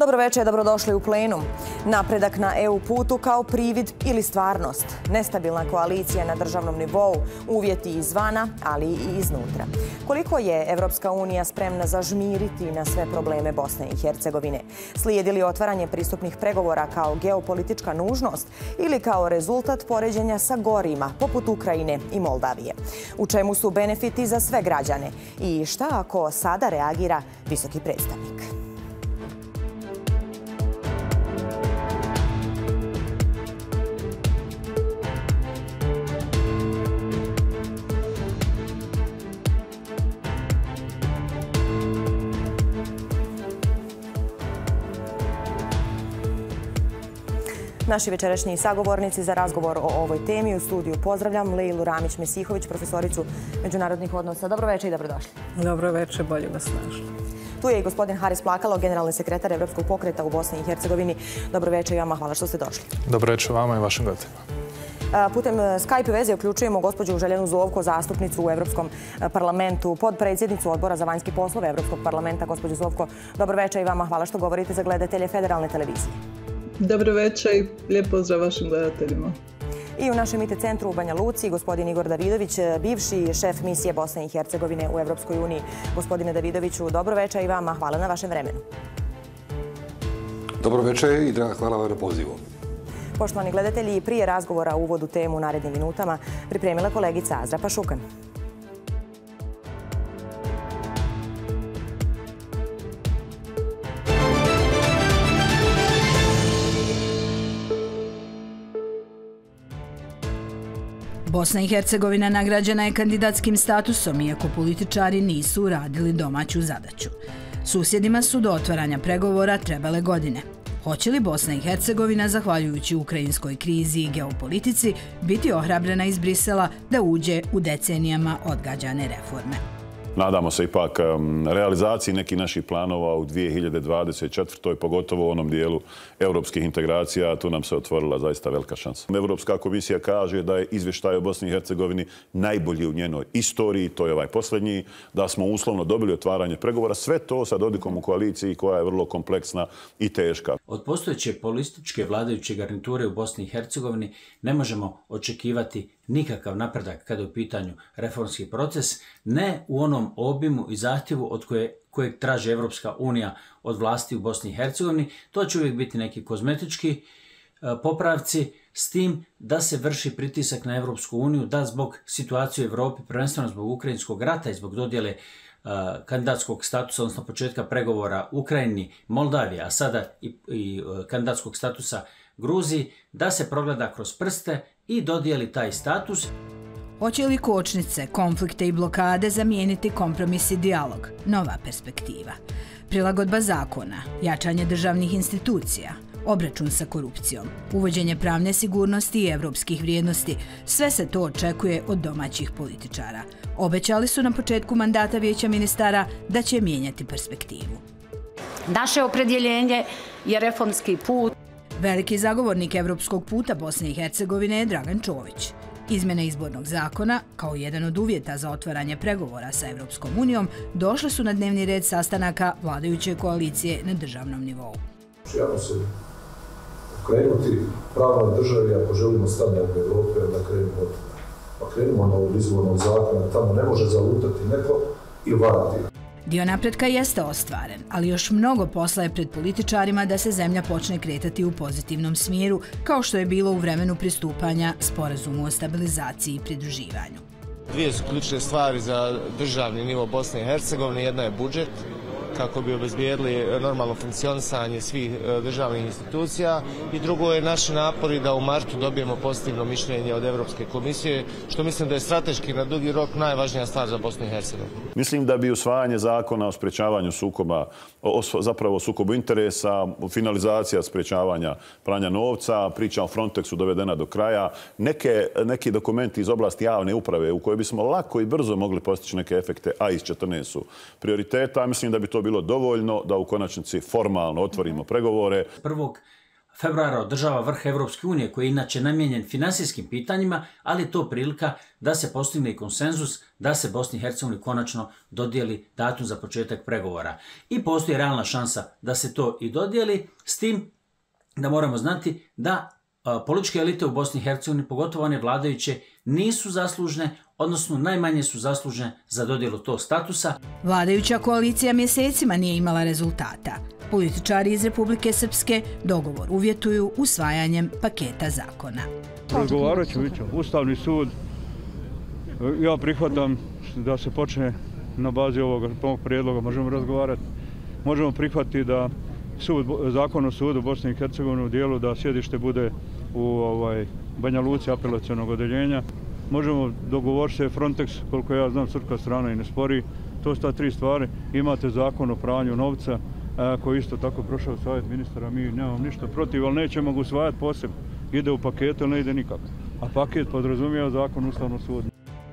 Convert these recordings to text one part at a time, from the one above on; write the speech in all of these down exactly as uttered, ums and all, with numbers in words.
Dobro večer, dobrodošli u plenum. Napredak na E U putu kao privid ili stvarnost. Nestabilna koalicija na državnom nivou, uvjeti izvana, ali i iznutra. Koliko je Evropska unija spremna zažmiriti na sve probleme Bosne i Hercegovine? Slijedi li otvaranje pristupnih pregovora kao geopolitička nužnost ili kao rezultat poređenja sa gorima, poput Ukrajine i Moldavije? U čemu su benefiti za sve građane? I šta ako sada reagira visoki predstavnik? Naši večerašnji sagovornici za razgovor o ovoj temi u studiju pozdravljam Lejlu Ramić-Mesihović, profesoricu međunarodnih odnosa. Dobro večer i dobrodošli. Dobro večer, bolje vas našli. Tu je i gospodin Haris Plakalo, generalni sekretar Evropskog pokreta u Bosni i Hercegovini. Dobro večer i vama, hvala što ste došli. Dobro večer vama i vašim gledateljima. Putem Skype veze uključujemo gospođu Željenu Zovko, zastupnicu u Evropskom parlamentu, podpredsjednicu Odbora za vanjske poslove Evropskog parlamenta. Gospođo Zovko, dobro večer i vama, hvala što govorite za gledatelje Federalne televizije. Dobro večer i lijep pozdrav vašim gledateljima. I u našem I T centru u Banja Luci gospodin Igor Davidović, bivši šef misije Bosne i Hercegovine u Evropskoj uniji. Gospodine Davidoviću, dobro večer i vama, hvala na vašem vremenu. Dobro večer i draga hvala vam na pozivu. Poštovani gledatelji, prije razgovora u uvodu temu u narednim minutama pripremila kolegica Azra Pašukan. Bosna i Hercegovina nagrađena je kandidatskim statusom, iako političari nisu uradili domaću zadaću. Susjedima su do otvaranja pregovora trebale godine. Hoće li Bosna i Hercegovina, zahvaljujući ukrajinskoj krizi i geopolitici, biti ohrabrena iz Brisela da uđe u decenijama odgađane reforme? Nadamo se ipak realizaciji nekih naših planova u dvije hiljade dvadeset četvrtoj pogotovo u onom dijelu europskih integracija. Tu nam se otvorila zaista velika šansa. Europska komisija kaže da je izvještaj o Bosni i Hercegovini najbolji u njenoj istoriji, to je ovaj posljednji, da smo uslovno dobili otvaranje pregovora. Sve to sa Dodikom u koaliciji koja je vrlo kompleksna i teška. Od postojeće političke vladajuće garniture u Bosni i Hercegovini ne možemo očekivati nikakav napredak kada je u pitanju reformski proces, ne u onom obimu i zahtjevu od koje, kojeg traži Evropska unija od vlasti u Bosni i Hercegovini. To će uvijek biti neki kozmetički e, popravci, s tim da se vrši pritisak na Evropsku uniju da zbog situacije u Evropi, prvenstveno zbog ukrajinskog rata i zbog dodjele e, kandidatskog statusa, odnosno početka pregovora Ukrajini, Moldaviji, a sada i, i e, kandidatskog statusa Gruziji, da se progleda kroz prste i dodijeli taj status. Hoće li kočnice, konflikte i blokade zamijeniti kompromis i dijalog? Nova perspektiva. Prilagodba zakona, jačanje državnih institucija, obračun sa korupcijom, uvođenje pravne sigurnosti i evropskih vrijednosti. Sve se to očekuje od domaćih političara. Obećali su na početku mandata Vijeća ministara da će mijenjati perspektivu. Naše opredjeljenje je reformski put. Veliki zagovornik evropskog puta Bosne i Hercegovine je Dragan Čović. Izmjene izbornog zakona, kao jedan od uvjeta za otvaranje pregovora sa Evropskom unijom, došle su na dnevni red sastanaka vladajuće koalicije na državnom nivou. Trebamo se okrenuti pravnoj državi ako želimo standard Evrope, da krenemo od pa krenemo na ovog izbornog zakona, tamo ne može zalutati neko i varati. Dio napretka jeste ostvaren, ali još mnogo posla je pred političarima da se zemlja počne kretati u pozitivnom smjeru, kao što je bilo u vremenu pristupanja Sporazumu o stabilizaciji i pridruživanju. Dvije su ključne stvari za državni nivo Bosne i Hercegovine. Jedna je budžet, kako bi obezbijedili normalno funkcionisanje svih državnih institucija, i drugo je naši napori da u martu dobijemo pozitivno mišljenje od Evropske komisije, što mislim da je strateški na dugi rok najvažnija stvar za Bosnu i Hercegovinu. Mislim da bi usvajanje zakona o sprečavanju sukoba, o, zapravo sukobu interesa, finalizacija sprečavanja pranja novca, priča o Frontexu dovedena do kraja, neke, neki dokumenti iz oblasti javne uprave u kojoj bismo lako i brzo mogli postići neke efekte, a iz četrnaest su prioriteta. Mislim da bi to bilo dovoljno da u konačnici formalno otvorimo pregovore. Prvog februara održava vrh Evropske unije koji je inače namijenjen finansijskim pitanjima, ali je to prilika da se postigne i konsenzus da se Bosni i Hercegovini konačno dodijeli datum za početak pregovora. I postoji realna šansa da se to i dodijeli, s tim da moramo znati da političke elite u Bosni i Hercegovini, pogotovo one vladajuće, nisu zaslužne, odnosno najmanje su zaslužne za dodjelu tog statusa. Vladajuća koalicija mjesecima nije imala rezultata. Političari iz Republike Srpske dogovor uvjetuju usvajanjem paketa zakona. Razgovarat ću, Ustavni sud, ja prihvatam da se počne na bazi ovog prijedloga, možemo razgovarati. Možemo prihvatiti da sud, zakon o sudu Bosne i Hercegovine u dijelu da sjedište bude u ovaj, Banja Luci apelacionog odeljenja. Možemo dogovoriti se Frontex, koliko ja znam, srpska strana i ne spori. To su ta tri stvari. Imate zakon o pranju novca, koji isto tako prošao savjet ministara. Mi nemamo ništa protiv, ali nećemo ga usvajati posebno. Ide u paketu, ali ne ide nikako. A paket podrazumijeva zakon Ustavnog suda.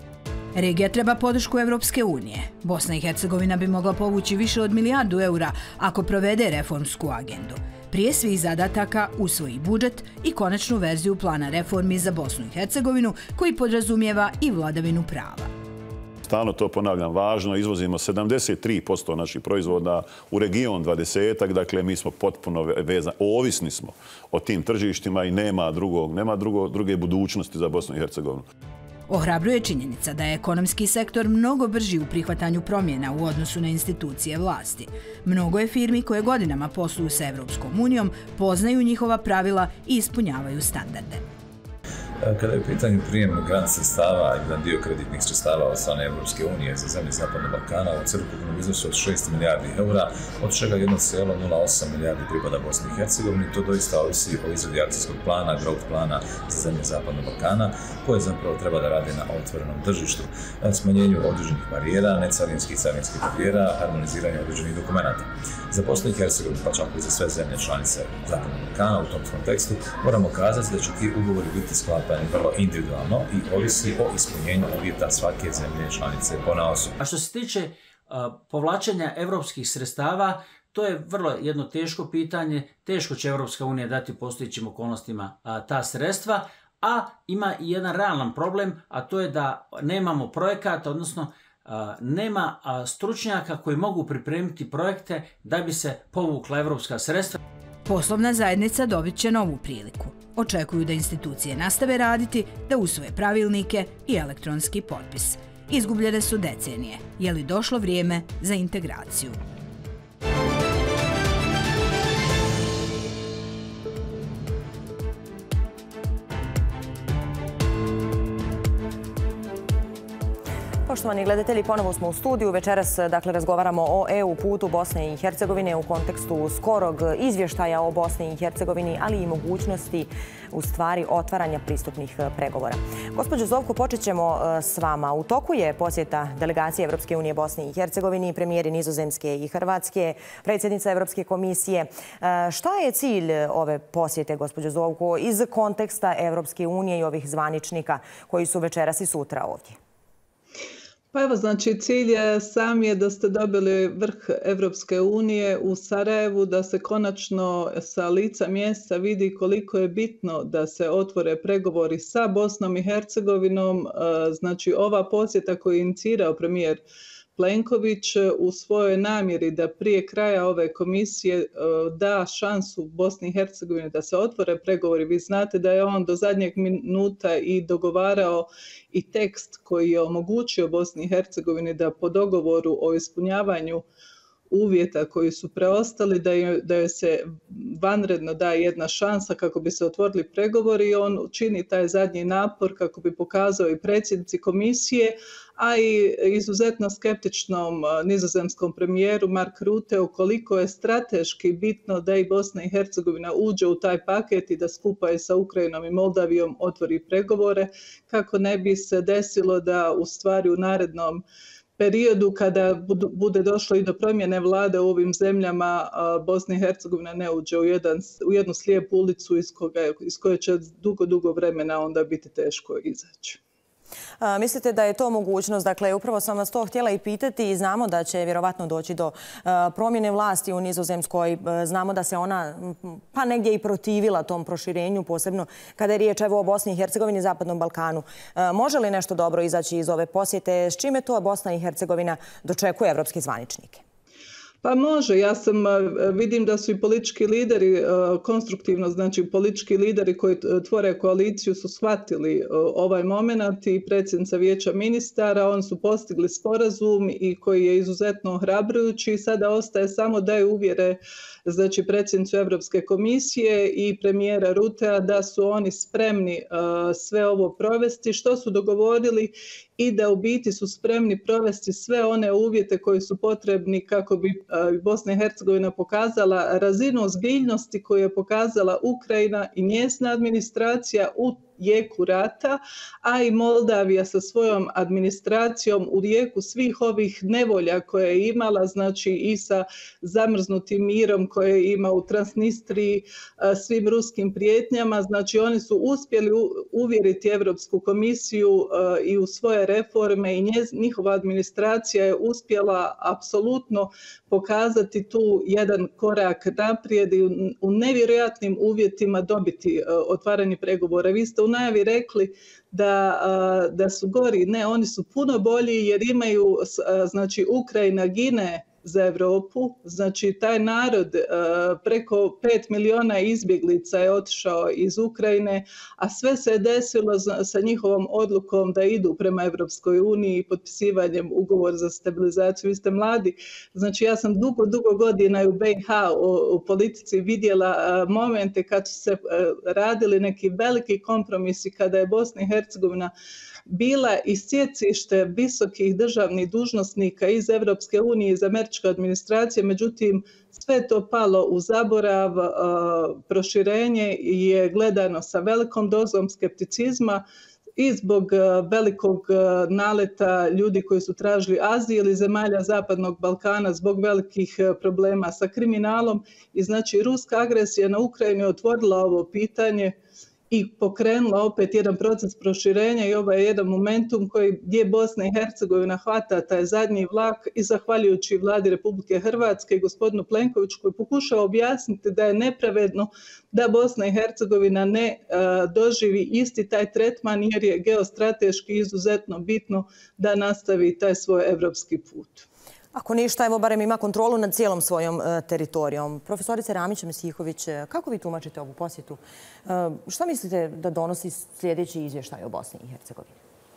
Regija treba podršku Evropske unije. Bosna i Hercegovina bi mogla povući više od milijardu eura ako provede reformsku agendu. Prije svih zadataka usvoji budžet i konačnu verziju plana reformi za Bosnu i Hercegovinu koji podrazumijeva i vladavinu prava. Stalno to ponavljam, važno, izvozimo sedamdeset tri posto naših proizvoda, u region dvadeset posto, dakle mi smo potpuno vezani, ovisni smo o tim tržištima i nema drugog, nema drugo, druge budućnosti za Bosnu i Hercegovinu. Ohrabruje činjenica da je ekonomski sektor mnogo brži u prihvatanju promjena u odnosu na institucije vlasti. Mnogo je firmi koje godinama posluju sa Evropskom unijom, poznaju njihova pravila i ispunjavaju standarde. Kada je u pitanju prijem grant sredstava, jedan dio kreditnih sredstava od strane Evropske unije za zemlje Zapadnog Balkana u celokupnom iznosu od šest milijardi eura, od čega jedno zarez nula osam milijardi pripada Bosni i Hercegovini. To doista ovisi o izradi akcijskog plana, growth plana za zemlje Zapadnog Balkana, koje zapravo treba da rade na otvorenom tržištu, smanjenju određenih barijera, necarinskih i carinskih barijera, harmoniziranju određenih dokumenata. Za Bosnu i Hercegovinu, pa čak i za sve zemlje članice Zapadnog Balkana u tom kontekstu, moramo kazati da će ti ugovori biti sklapani vrlo individualno i ovisi o ispunjenju uvjeta svake zemlje članice ponaosob. A što se tiče uh, povlačenja evropskih sredstava, to je vrlo jedno teško pitanje. Teško će Evropska unija dati u postojećim okolnostima uh, ta sredstva, a ima i jedan realan problem, a to je da nemamo projekata, odnosno uh, nema uh, stručnjaka koji mogu pripremiti projekte da bi se povukla evropska sredstva. Poslovna zajednica dobit će novu priliku. Očekuju da institucije nastave raditi, da usvoje pravilnike i elektronski potpis. Izgubljene su decenije. Je li došlo vrijeme za integraciju? Poštovani gledatelji, ponovo smo u studiju. Večeras dakle, razgovaramo o E U putu Bosne i Hercegovine u kontekstu skorog izvještaja o Bosni i Hercegovini, ali i mogućnosti u stvari otvaranja pristupnih pregovora. Gospođo Zovko, počet ćemo s vama. U toku je posjeta delegacije Evropske unije Bosni i Hercegovini, premijeri Nizozemske i Hrvatske, predsjednica Evropske komisije. Šta je cilj ove posjete, gospođo Zovko, iz konteksta Evropske unije i ovih zvaničnika koji su večeras i sutra ovdje? Pa evo, znači cilj je sam je da ste dobili vrh Evropske unije u Sarajevu, da se konačno sa lica mjesta vidi koliko je bitno da se otvore pregovori sa Bosnom i Hercegovinom. Znači ova posjeta koju je inicirao premijer Plenković u svojoj namjeri da prije kraja ove komisije da šansu Bosni i Hercegovini da se otvore pregovori. Vi znate da je on do zadnjeg minuta i dogovarao i tekst koji je omogućio Bosni i Hercegovini da po dogovoru o ispunjavanju uvjeta koji su preostali, da joj, da joj se vanredno da jedna šansa kako bi se otvorili pregovori i on čini taj zadnji napor kako bi pokazao i predsjednici komisije, a i izuzetno skeptičnom nizozemskom premijeru Mark Rutte koliko je strateški bitno da i Bosna i Hercegovina uđe u taj paket i da skupa i sa Ukrajinom i Moldavijom otvori pregovore kako ne bi se desilo da u stvari u narednom periodu kada bude došlo i do promjene vlade u ovim zemljama, Bosna i Hercegovina ne uđe u, jedan, u jednu slijepu ulicu iz, koga, iz koje će dugo, dugo vremena onda biti teško izaći. Mislite da je to mogućnost? Dakle, upravo sam vas to htjela i pitati i znamo da će vjerovatno doći do promjene vlasti u Nizozemskoj. Znamo da se ona pa negdje i protivila tom proširenju, posebno kada je riječ evo o Bosni i Hercegovini i Zapadnom Balkanu. Može li nešto dobro izaći iz ove posjete? S čime to Bosna i Hercegovina dočekuje evropske zvaničnike? Pa može, ja sam, vidim da su i politički lideri konstruktivno, znači politički lideri koji tvore koaliciju su shvatili ovaj moment i predsjednica Vijeća ministara, oni su postigli sporazum i koji je izuzetno ohrabrujući. Sada ostaje samo da je uvjere znači predsjednicu Europske komisije i premijera Rutea da su oni spremni sve ovo provesti, što su dogovorili i da u biti su spremni provesti sve one uvjete koji su potrebni kako bi Bosna i Hercegovina pokazala razinu ozbiljnosti koju je pokazala Ukrajina i njezina administracija u jeku rata, a i Moldavija sa svojom administracijom u jeku svih ovih nevolja koje je imala, znači i sa zamrznutim mirom koje ima u Transnistriji, svim ruskim prijetnjama. Znači oni su uspjeli uvjeriti Europsku komisiju i u svoje reforme i njihova administracija je uspjela apsolutno pokazati tu jedan korak naprijed i u nevjerojatnim uvjetima dobiti otvaranje pregovora. Vi ste u najavi rekli da, da su gori. Ne, oni su puno bolji jer imaju, znači Ukrajina gine za Europu, znači taj narod preko pet miliona izbjeglica je otišao iz Ukrajine, a sve se je desilo sa njihovom odlukom da idu prema Europskoj uniji i potpisivanjem ugovora za stabilizaciju. Vi ste mladi, znači ja sam dugo, dugo godina u B iH u, u politici vidjela momente kad su se radili neki veliki kompromisi, kada je Bosna i Hercegovina bila i sjecište visokih državnih dužnosnika iz Europske unije i iz američke administracije, međutim sve to palo u zaborav, proširenje je gledano sa velikom dozom skepticizma i zbog velikog naleta ljudi koji su tražili azil iz zemalja Zapadnog Balkana zbog velikih problema sa kriminalom i znači ruska agresija na Ukrajinu je otvorila ovo pitanje i pokrenula opet jedan proces proširenja i ovo je jedan momentum koji gdje Bosna i Hercegovina hvata taj zadnji vlak i zahvaljujući vladi Republike Hrvatske i gospodinu Plenkoviću koji pokušava objasniti da je nepravedno da Bosna i Hercegovina ne uh, doživi isti taj tretman jer je geostrateški izuzetno bitno da nastavi taj svoj evropski put. Ako ništa, evo barem ima kontrolu nad cijelom svojom uh, teritorijom. Profesorice Ramić-Mesihović, kako vi tumačite ovu posjetu? Uh, šta mislite da donosi sljedeći izvještaj o Bosni i Hercegovini?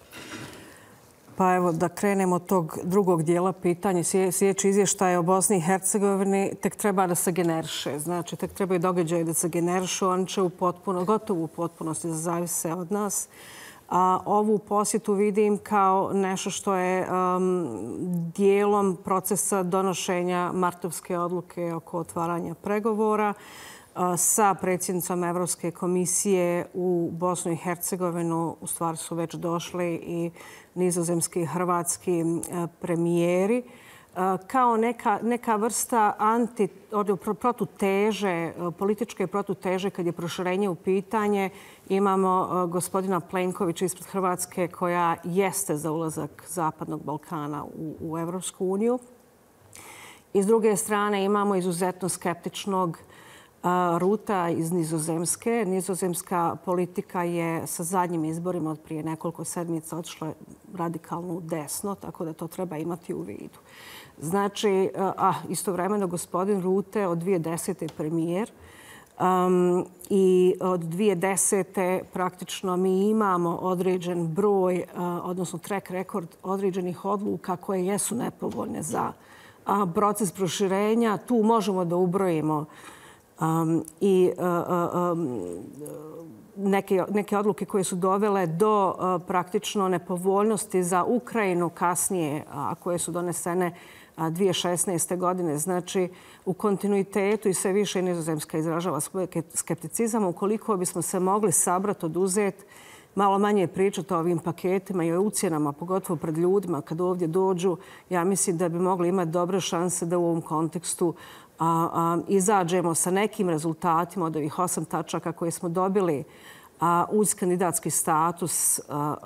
Pa evo da krenemo od tog drugog dijela pitanja. Sljedeći izvještaj o Bosni i Hercegovini tek treba da se generiše. Znači, tek trebaju događaje da se generišu. On će u potpuno, gotovo u potpunosti da zavise od nas. A ovu posjetu vidim kao nešto što je um, dijelom procesa donošenja martovske odluke oko otvaranja pregovora uh, sa predsjednicom Evropske komisije u Bosnu i Hercegovinu. U stvari su već došli i nizozemski i hrvatski uh, premijeri. Kao neka, neka vrsta anti, protuteže, političke protuteže kad je proširenje u pitanje. Imamo gospodina Plenkovića ispred Hrvatske koja jeste za ulazak Zapadnog Balkana u, u Evropsku uniju. I s druge strane imamo izuzetno skeptičnog a, Ruta iz Nizozemske. Nizozemska politika je sa zadnjim izborima od prije nekoliko sedmica otišla radikalno u desno, tako da to treba imati u vidu. Znači, a istovremeno gospodin Rute od dvije tisuće desete premijer um, i od dvije tisuće desete praktično mi imamo određen broj, uh, odnosno track record određenih odluka koje jesu nepovoljne za uh, proces proširenja. Tu možemo da ubrojimo um, i uh, um, Neke, neke odluke koje su dovele do uh, praktično nepovoljnosti za Ukrajinu kasnije, a koje su donesene uh, dvije tisuće šesnaeste. godine. Znači, u kontinuitetu i sve više Nizozemska izražava svoj skepticizam. Ukoliko bismo se mogli sabrati, oduzeti, malo manje pričati o ovim paketima i o ucjenama, pogotovo pred ljudima kad ovdje dođu, ja mislim da bi mogli imati dobre šanse da u ovom kontekstu A, a, izađemo sa nekim rezultatima od ovih osam tačaka koje smo dobili a uz kandidatski status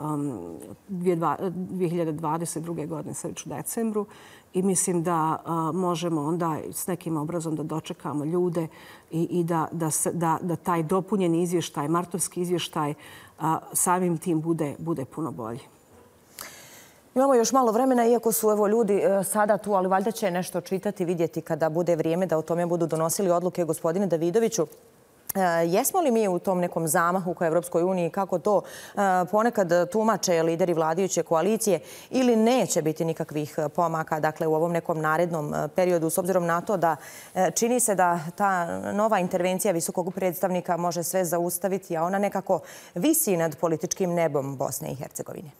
dvije hiljade dvadeset druge. godine, sad već u decembru. I mislim da možemo onda s nekim obrazom da dočekamo ljude i da taj dopunjeni izvještaj, martovski izvještaj, samim tim bude puno bolji. Imamo još malo vremena, iako su evo ljudi sada tu, ali valjda će nešto čitati, vidjeti kada bude vrijeme da o tome budu donosili odluke. Gospodine Davidoviću, jesmo li mi u tom nekom zamahu ka Evropskoj uniji, kako to ponekad tumače lideri vladajuće koalicije, ili neće biti nikakvih pomaka, dakle, u ovom nekom narednom periodu, s obzirom na to da čini se da ta nova intervencija visokog predstavnika može sve zaustaviti, a ona nekako visi nad političkim nebom Bosne i Hercegovine?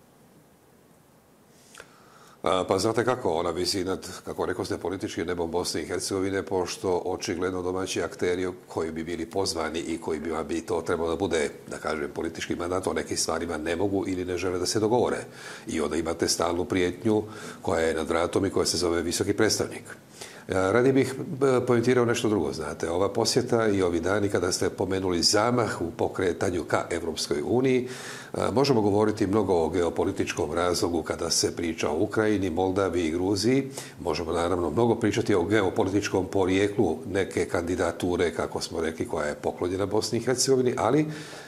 Pa znate kako, ona visi nad, kako rekao ste, političkim nebom Bosne i Hercegovine, pošto očigledno domaći akteri koji bi bili pozvani i koji bi, bi to trebalo da bude, da kažem, politički mandat, o nekim stvarima ne mogu ili ne žele da se dogovore. I onda imate stalnu prijetnju koja je nad vratom i koja se zove visoki predstavnik. Radi bih pojentirao nešto drugo, znate. Ova posjeta i ovi dani kada ste pomenuli zamah u pokretanju ka Evropskoj uniji, možemo govoriti mnogo o geopolitičkom razlogu kada se priča o Ukrajini, Moldaviji i Gruziji. Možemo naravno mnogo pričati o geopolitičkom porijeklu neke kandidature, kako smo rekli, koja je poklonjena Bosni i Hercegovini, ali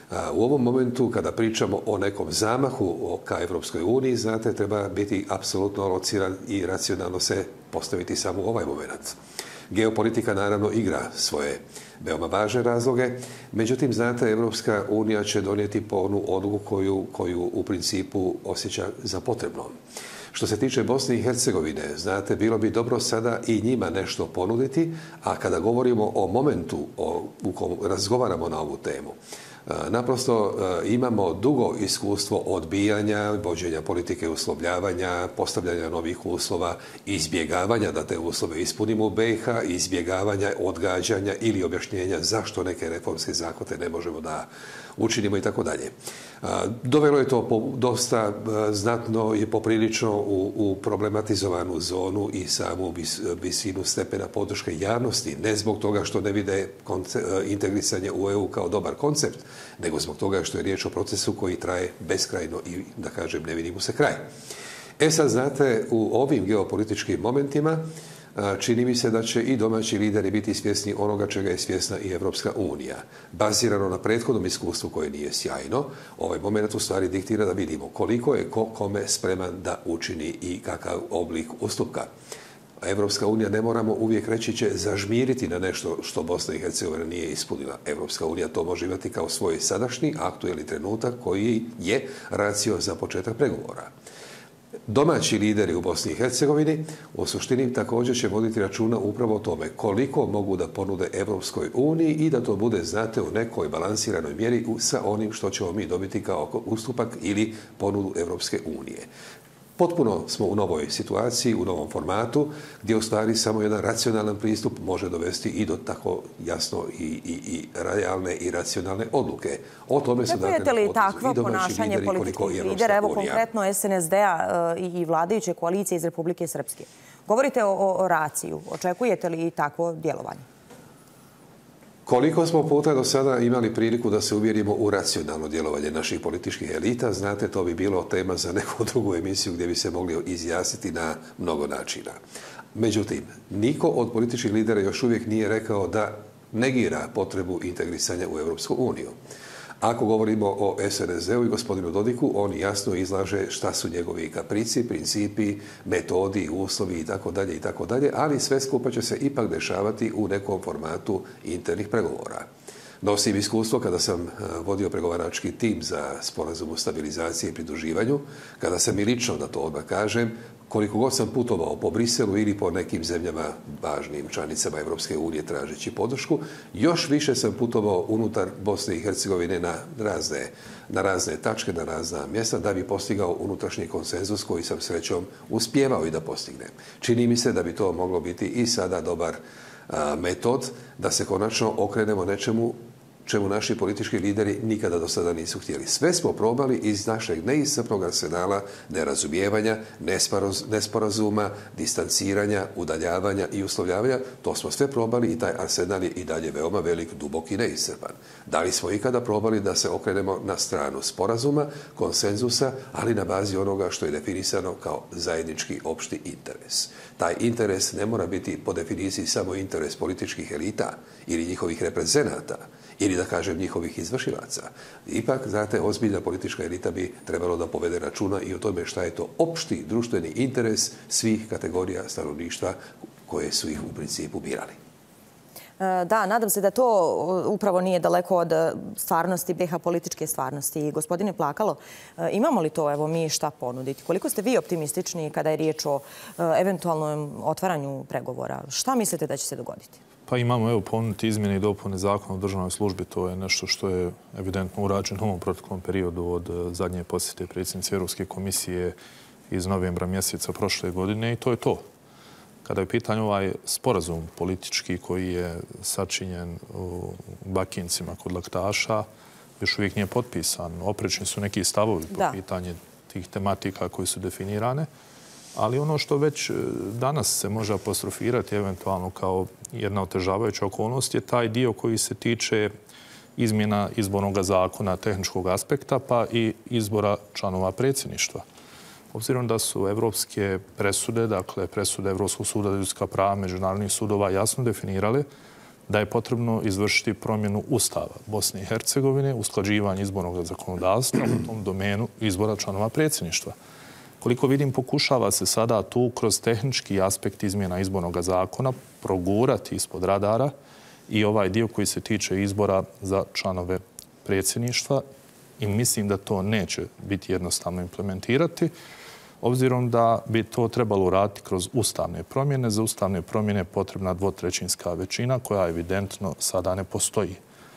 u ovom momentu kada pričamo o nekom zamahu ka Evropskoj uniji, znate, treba biti apsolutno lociran i racionalno se postaviti samo u ovaj moment. Geopolitika naravno igra svoje veoma važne razloge, međutim, znate, Evropska unija će donijeti po onu odluku koju, koju u principu osjeća za potrebnom. Što se tiče Bosne i Hercegovine, znate, bilo bi dobro sada i njima nešto ponuditi, a kada govorimo o momentu o, u kom razgovaramo na ovu temu, naprosto imamo dugo iskustvo odbijanja, vođenja politike uslovljavanja, postavljanja novih uslova, izbjegavanja da te uslove ispunimo u be i ha, izbjegavanja, odgađanja ili objašnjenja zašto neke reformske zahvate ne možemo da učinimo i tako dalje. Dovelo je to po, dosta znatno i poprilično u, u problematizovanu zonu i samu vis, visinu stepena podrške javnosti, ne zbog toga što ne vide konce, integrisanje u e u kao dobar koncept, nego zbog toga što je riječ o procesu koji traje beskrajno i, da kažem, ne vidi mu se kraj. E sad, znate, u ovim geopolitičkim momentima čini mi se da će i domaći lideri biti svjesni onoga čega je svjesna i Evropska unija. Bazirano na prethodnom iskustvu koje nije sjajno, ovaj moment u stvari diktira da vidimo koliko je ko kome spreman da učini i kakav oblik ustupka. Evropska unija, ne moramo uvijek reći, će zažmiriti na nešto što Bosna i Hercegovina nije ispunila. Evropska unija to može imati kao svoj sadašnji aktuelni trenutak koji je racio za početak pregovora. Domaći lideri u Bosni i Hercegovini u suštini također će voditi računa upravo o tome koliko mogu da ponude Evropskoj uniji i da to bude, znate, u nekoj balansiranoj mjeri sa onim što ćemo mi dobiti kao ustupak ili ponudu Evropske unije. Potpuno smo u novoj situaciji, u novom formatu, gdje u stvari samo jedan racionalan pristup može dovesti i do tako jasno i, i, i realne i racionalne odluke. O tome su dakle odrazu li takvo ponašanje političkih lidera, evo konkretno es en es de a i, i vladajuće koalicije iz Republike Srpske? Govorite o, o raciju. Očekujete li takvo djelovanje? Koliko smo puta do sada imali priliku da se uvjerimo u racionalno djelovanje naših političkih elita, znate, to bi bilo tema za neku drugu emisiju gdje bi se mogli izjasniti na mnogo načina. Međutim, niko od političkih lidera još uvijek nije rekao da negira potrebu integrisanja u Evropsku uniju. Ako govorimo o es en es de u i gospodinu Dodiku, on jasno izlaže šta su njegovi kaprici, principi, metodi, uslovi i tako dalje i tako dalje, ali sve skupa će se ipak dešavati u nekom formatu internih pregovora. Nosim iskustvo kada sam vodio pregovarački tim za sporazum o stabilizaciji i pridruživanju, kada sam i lično, da to odmah kažem, koliko god sam putovao po Briselu ili po nekim zemljama važnim članicama Evropske unije tražeći podršku, još više sam putovao unutar Bosne i Hercegovine na razne, na razne tačke, na razna mjesta da bi postigao unutrašnji konsenzus koji sam srećom uspijevao i da postignem. Čini mi se da bi to moglo biti i sada dobar a, metod da se konačno okrenemo nečemu čemu naši politički lideri nikada do sada nisu htjeli. Sve smo probali iz našeg neiscrpnog arsenala nerazumijevanja, nesporazuma, distanciranja, udaljavanja i uslovljavanja. To smo sve probali i taj arsenal je i dalje veoma velik, dubok i neiscrpan. Da li smo ikada probali da se okrenemo na stranu sporazuma, konsenzusa, ali na bazi onoga što je definisano kao zajednički opšti interes. Taj interes ne mora biti po definiciji samo interes političkih elita ili njihovih reprezenata, ili da kažem njihovih izvršilaca. Ipak, znate, ozbiljna politička elita bi trebalo da povede računa i o tome šta je to opšti društveni interes svih kategorija stanovništva koje su ih u principu birali. Da, nadam se da to upravo nije daleko od stvarnosti, B iH političke stvarnosti. Gospodine Plakalo, imamo li to, evo, mi šta ponuditi? Koliko ste vi optimistični kada je riječ o eventualnom otvaranju pregovora? Šta mislite da će se dogoditi? Pa imamo, evo, ponuditi izmjene i dopune zakona o državnoj službi. To je nešto što je evidentno urađeno u ovom proteklom periodu od zadnje posjete predsjednice Europske komisije iz novembra mjeseca prošle godine i to je to. Kada je pitanje ovaj sporazum politički koji je sačinjen u Bakincima kod Laktaša, još uvijek nije potpisan. Oprečni su neki stavovi po pitanju tih tematika koji su definirane. Ali ono što već danas se može apostrofirati eventualno kao jedna otežavajuća okolnost je taj dio koji se tiče izmjena izbornog zakona tehničkog aspekta pa i izbora članova predsjedništva. Obzirom da su evropske presude, dakle presude Evropskog suda za ljudska prava, međunarodnih sudova jasno definirale da je potrebno izvršiti promjenu Ustava Bosne i Hercegovine, usklađivanje izbornog zakonodavstva u tom domenu izbora članova predsjedništva. Koliko vidim, pokušava se sada tu kroz tehnički aspekt izmjena izbornog zakona progurati ispod radara i ovaj dio koji se tiče izbora za članove predsjedništva i mislim da to neće biti jednostavno implementirati, obzirom da bi to trebalo uraditi kroz ustavne promjene. Za ustavne promjene je potrebna dvotrećinska većina koja evidentno sada ne postoji.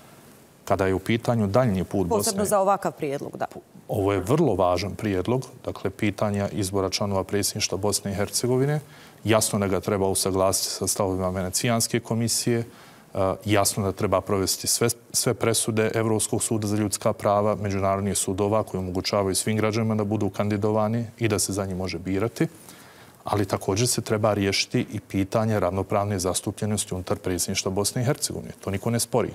Kada je u pitanju daljnji put Bosne... Posebno za ovakav prijedlog, da. Ovo je vrlo važan prijedlog, dakle, pitanja izbora članova predsjedništva Bosne i Hercegovine. Jasno da ga treba usaglasiti sa stavovima Venecijanske komisije, jasno da treba provesti sve, sve presude Evropskog suda za ljudska prava, međunarodnih sudova koji omogućavaju svim građanima da budu kandidovani i da se za njih može birati. Ali također se treba riješiti i pitanje ravnopravne zastupljenosti unutar predsjedništva Bosne i Hercegovine. To niko ne spori.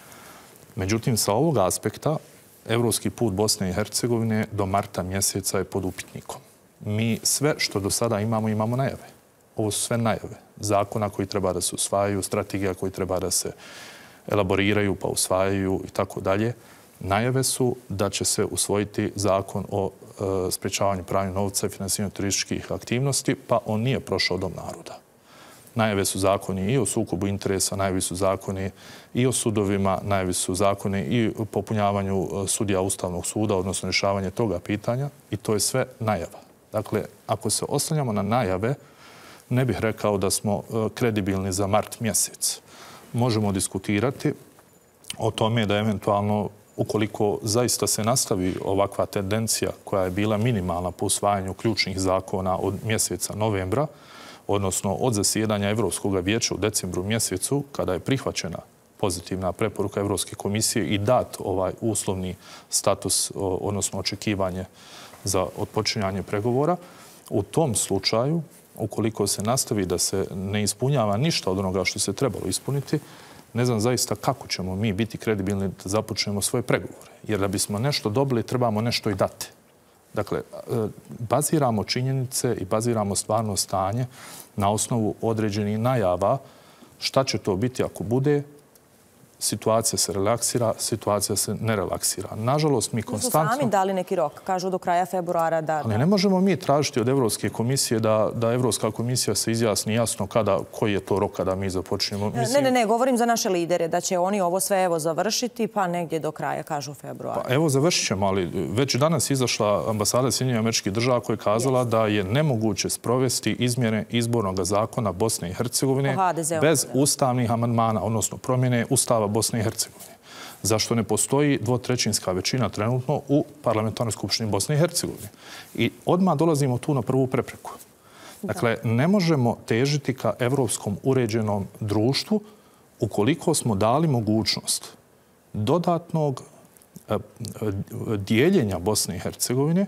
Međutim, sa ovog aspekta, evropski put Bosne i Hercegovine do marta mjeseca je pod upitnikom. Mi sve što do sada imamo, imamo najave. Ovo su sve najave. Zakona koji treba da se usvajaju, strategija koji treba da se elaboriraju pa usvajaju i tako dalje. Najave su da će se usvojiti zakon o e, sprečavanju pranja novca i finansiranju terorističkih aktivnosti, pa on nije prošao Dom naroda. Najave su zakoni i o sukobu interesa, najave su zakoni i o sudovima, najave su zakoni i o popunjavanju sudija Ustavnog suda, odnosno rješavanje toga pitanja i to je sve najava. Dakle, ako se oslanjamo na najave, ne bih rekao da smo kredibilni za mart mjesec. Možemo diskutirati o tome da eventualno, ukoliko zaista se nastavi ovakva tendencija koja je bila minimalna po usvajanju ključnih zakona od mjeseca novembra, odnosno od zasjedanja Evropskog vijeća u decembru mjesecu, kada je prihvaćena pozitivna preporuka Evropske komisije i dat ovaj uslovni status, odnosno očekivanje za otpočinjanje pregovora, u tom slučaju, ukoliko se nastavi da se ne ispunjava ništa od onoga što se trebalo ispuniti, ne znam zaista kako ćemo mi biti kredibilni da započnemo svoje pregovore. Jer da bismo nešto dobili, trebamo nešto i dati. Dakle, baziramo činjenice i baziramo stvarno stanje na osnovu određenih najava šta će to biti ako bude. Situacija se relaksira, situacija se ne relaksira. Nažalost, mi konstantno... Mi smo sami dali neki rok, kažu do kraja februara da... Ali ne možemo mi tražiti od Evropske komisije da, da Evropska komisija se izjasni jasno kada, koji je to rok kada mi započnemo. Mislim... Ne, ne, ne, govorim za naše lidere, da će oni ovo sve evo završiti, pa negdje do kraja, kažu februara. Pa evo, završit ćemo, ali već danas izašla ambasada Sjedinjenih Američkih Država koja je kazala yes. da je nemoguće sprovesti izmjene izbornog zakona Bosne i Hercegovine bez ustavnih amandmana, odnosno promjene Ustava Bosne i Hercegovine. Zašto ne postoji dvotrećinska većina trenutno u Parlamentarnoj skupštini Bosne i Hercegovine. I odmah dolazimo tu na prvu prepreku. Dakle, ne možemo težiti ka evropskom uređenom društvu ukoliko smo dali mogućnost dodatnog dijeljenja Bosne i Hercegovine,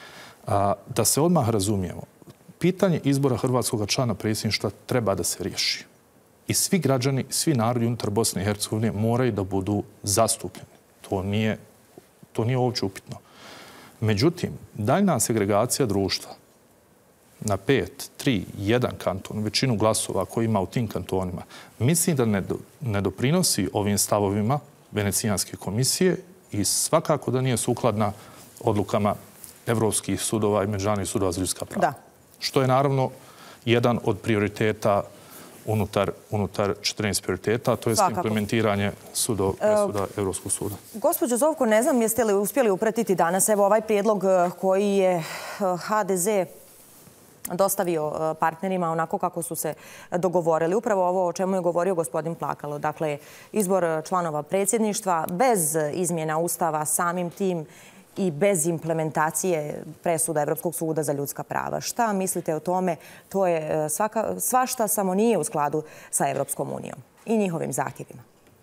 da se odmah razumijemo. Pitanje izbora hrvatskog člana predsjedništva treba da se riješi. I svi građani, svi narodi unutar Bosne i Hercegovine moraju da budu zastupljeni. To nije, to nije uopće upitno. Međutim, daljna segregacija društva na pet, tri, jedan kanton, većinu glasova koji ima u tim kantonima, mislim da ne, do, ne doprinosi ovim stavovima Venecijanske komisije i svakako da nije sukladna odlukama evropskih sudova i međunarodnih sudova za ljudska prava. Da. Što je naravno jedan od prioriteta unutar, unutar četrnaest prioriteta, to je implementiranje sudo, presuda Evropskog suda. Gospođo Zovko, ne znam jeste li uspjeli upratiti danas evo ovaj prijedlog koji je ha de ze dostavio partnerima onako kako su se dogovorili. Upravo ovo o čemu je govorio gospodin Plakalo. Dakle, izbor članova predsjedništva bez izmjena Ustava samim tim i bez implementacije presuda Evropskog suda za ljudska prava. Šta mislite o tome? To je svaka, svašta, samo nije u skladu sa Evropskom unijom i njihovim zahtjevima.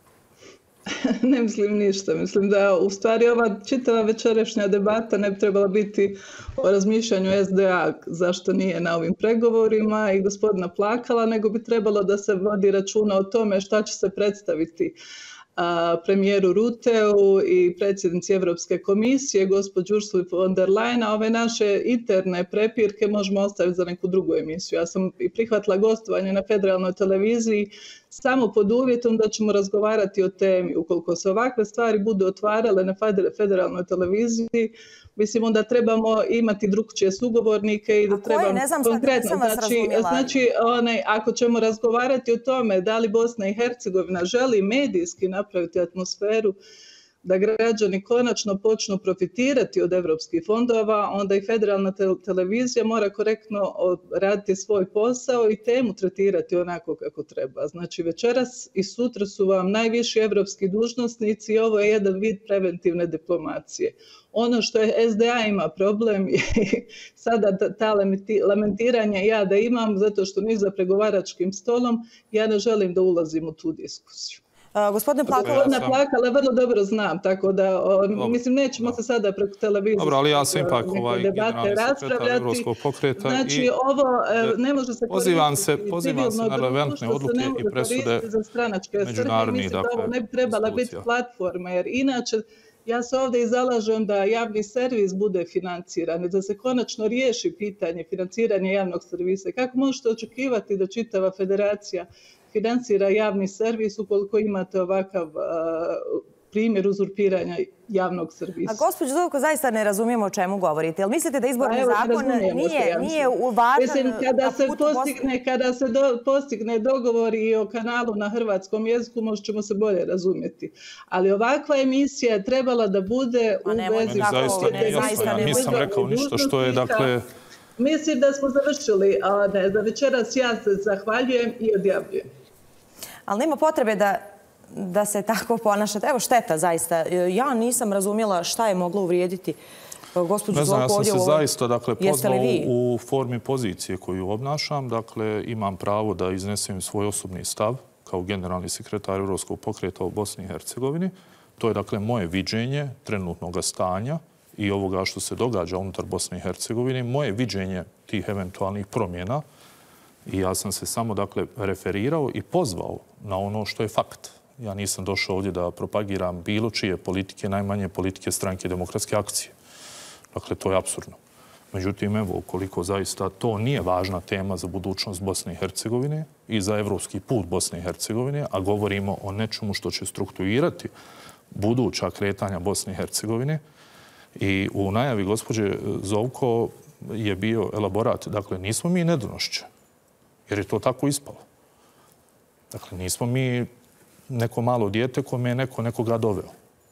Ne mislim ništa. Mislim da u stvari ova čitava večerašnja debata ne bi trebala biti o razmišljanju es de a zašto nije na ovim pregovorima i gospodina Plakala, nego bi trebalo da se vodi računa o tome šta će se predstaviti premijeru Ruteu i predsjednici Evropske komisije, gospođu Ursuli von der Leyen, a ove naše interne prepirke možemo ostaviti za neku drugu emisiju. Ja sam i prihvatila gostovanje na federalnoj televiziji samo pod uvjetom da ćemo razgovarati o temi. Ukoliko se ovakve stvari budu otvarale na federalnoj televiziji, mislim, onda trebamo imati drugčije sugovornike i da trebamo konkretno. Znači, znači onaj, ako ćemo razgovarati o tome da li Bosna i Hercegovina želi medijski napraviti atmosferu da građani konačno počnu profitirati od evropskih fondova, onda i federalna te televizija mora korektno raditi svoj posao i temu tretirati onako kako treba. Znači, večeras i sutra su vam najviši evropski dužnosnici i ovo je jedan vid preventivne diplomacije. Ono što je es de a ima problem je sada ta lamentiranja ja da imam zato što ni za pregovaračkim stolom, ja ne želim da ulazim u tu diskusiju. Uh, gospodine Plakalo... Gospodina Plakala vrlo dobro znam, tako da, o, mislim, nećemo dobro. se sada preko televizije... Dobro, ali ja sam ipak ovaj generalni sekretar Evropskog pokreta znači, i... ovo ne može se pozivam se, pozivam se na relevantne odluke i presude međunarodnih, dakle, ovo ne bi trebala biti platforma, jer inače ja se ovdje i zalažem da javni servis bude financiran, da se konačno riješi pitanje financiranja javnog servisa. Kako možete očekivati da čitava federacija financira javni servis ukoliko imate ovakav uh, primjer uzurpiranja javnog servisa? A gospođo Zovko, zaista ne razumijemo o čemu govorite. Jel mislite da izborni pa, zakon nije, nije važan? Mislim, kada se postigne, kada se do, postigne dogovor i o kanalu na hrvatskom jeziku, možda ćemo se bolje razumjeti. Ali ovakva emisija je trebala da bude u vezi... Ne, zaista ne, jasno, ja nisam rekao ništa što je, dakle... Mislim da smo završili, a ne, za večeras ja se zahvaljujem i odjavljujem. Ali nema potrebe da, da se tako ponašate. Evo, šteta, zaista. Ja nisam razumjela šta je moglo uvrijediti gospođu Zovko ovdje. Ne znam, ja sam se ovoj... zaista dakle, pozvao u formi pozicije koju obnašam. Dakle, imam pravo da iznesem svoj osobni stav kao generalni sekretar Evropskog pokreta u Bosni i Hercegovini. To je, dakle, moje viđenje trenutnog stanja i ovoga što se događa unutar Bosne i Hercegovine, moje viđenje tih eventualnih promjena. I ja sam se samo, dakle, referirao i pozvao na ono što je fakt. Ja nisam došao ovdje da propagiram bilo čije politike, najmanje politike stranke Demokratske akcije. Dakle, to je apsurdno. Međutim, evo, ukoliko zaista to nije važna tema za budućnost Bosne i Hercegovine i za evropski put Bosne i Hercegovine, a govorimo o nečemu što će strukturirati buduća kretanja Bosne i Hercegovine, i u najavi gospođe Zovko je bio elaborat. Dakle, nismo mi nedonošće, jer je to tako ispalo. Dakle, nismo mi neko malo dijete kome je neko nekoga doveo.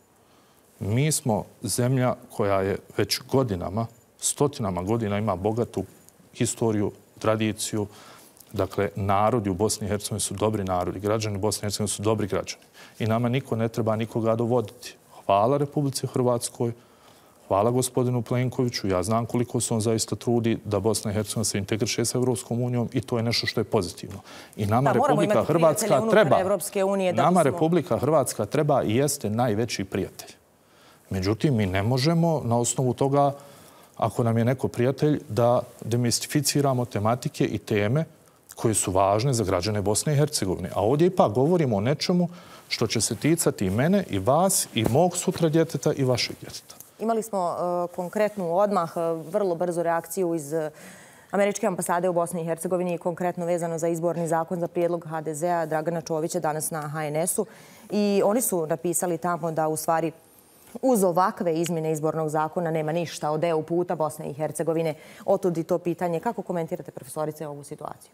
Mi smo zemlja koja je već godinama, stotinama godina ima bogatu historiju, tradiciju. Dakle, narodi u Bosni i Hercegovini su dobri narodi, građani u Bosni i Hercegovini su dobri građani. I nama niko ne treba nikoga dovoditi. Hvala Republici Hrvatskoj, Hvala gospodinu Plenkoviću. Ja znam koliko se on zaista trudi da Bosna i Hercegovina se integriše s Evropskom unijom i to je nešto što je pozitivno. I nama Republika Hrvatska treba, nama Republika Hrvatska treba i jeste najveći prijatelj. Međutim, mi ne možemo na osnovu toga, ako nam je neko prijatelj, da demistificiramo tematike i teme koje su važne za građane Bosne i Hercegovine. A ovdje ipak govorimo o nečemu što će se ticati i mene, i vas, i mog sutra djeteta, i vašeg djeteta. Imali smo konkretnu odmah, vrlo brzu reakciju iz Američke ambasade u Bosni i Hercegovini, konkretno vezano za izborni zakon za prijedlog ha de zea Dragana Čovića danas na ha en esu. I oni su napisali tamo da u stvari uz ovakve izmjene izbornog zakona nema ništa od E U puta Bosne i Hercegovine. Otud i to pitanje. Kako komentirate, profesorice, ovu situaciju?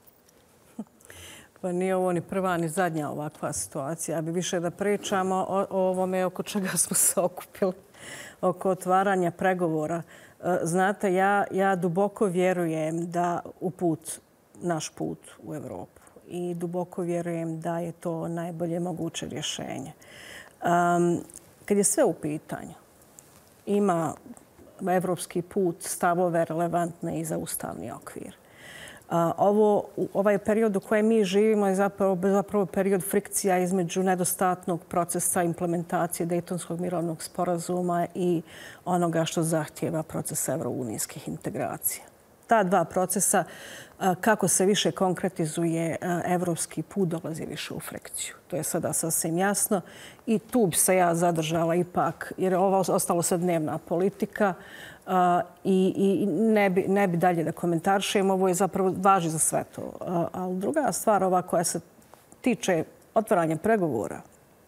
Pa nije ovo ni prva ni zadnja ovakva situacija. Ja bi više da pričamo o ovome oko čega smo se okupili, oko otvaranja pregovora. Znate, ja, ja duboko vjerujem da u put, naš put u Evropu, i duboko vjerujem da je to najbolje moguće rješenje. Um, kad je sve u pitanju, ima evropski put, stavove relevantne i za ustavni okvir. Ovo, ovaj period u kojem mi živimo je zapravo, zapravo period frikcija između nedostatnog procesa implementacije Dejtonskog mirovnog sporazuma i onoga što zahtjeva proces evrounijskih integracija. Ta dva procesa, kako se više konkretizuje evropski put, dolazi više u frikciju. To je sada sasvim jasno. I tu bi se ja zadržala ipak, jer je ovo ostalo sad dnevna politika, Uh, i, i ne, bi, ne bi dalje da komentarišem. Ovo je zapravo važi za sve to. Uh, ali druga stvar, ova koja se tiče otvaranja pregovora,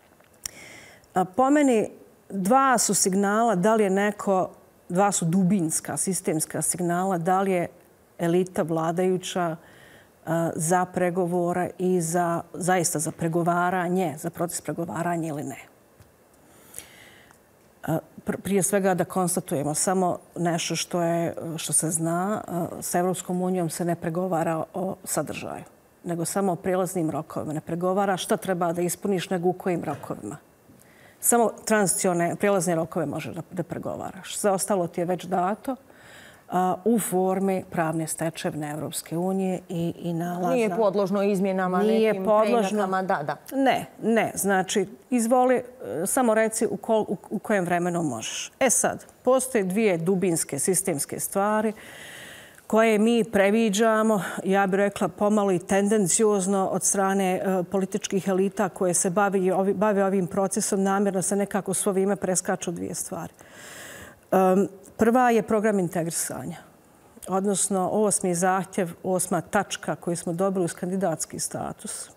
uh, po meni dva su signala da li je neko, dva su dubinska, sistemska signala, da li je elita vladajuća uh, za pregovora i za, zaista za pregovaranje, za proces pregovaranja ili ne. Prije svega da konstatujemo samo nešto što, je, što se zna. S Evropskom unijom se ne pregovara o sadržaju, nego samo o prijelaznim rokovima. Ne pregovara šta treba da ispuniš, nego u kojim rokovima. Samo tranzicione prijelazne rokove može da, da pregovaraš. Sve ostalo ti je već dato u formi pravne stečevine Evropske unije i, i nalaza. Nije podložno izmjenama, Nije nekim podložno. preinakama, da, da. Ne, ne. Znači, izvoli, samo reci u, ko, u, u kojem vremenu možeš. E sad, postoje dvije dubinske sistemske stvari koje mi previđamo, ja bih rekla pomalo i tendenciozno od strane uh, političkih elita koje se bavi, ovi, bave ovim procesom, namjerno se nekako svo vrijeme preskaču dvije stvari. Um, Prva je program integrisanja, odnosno osmi zahtjev, osma tačka koju smo dobili uz kandidatski status,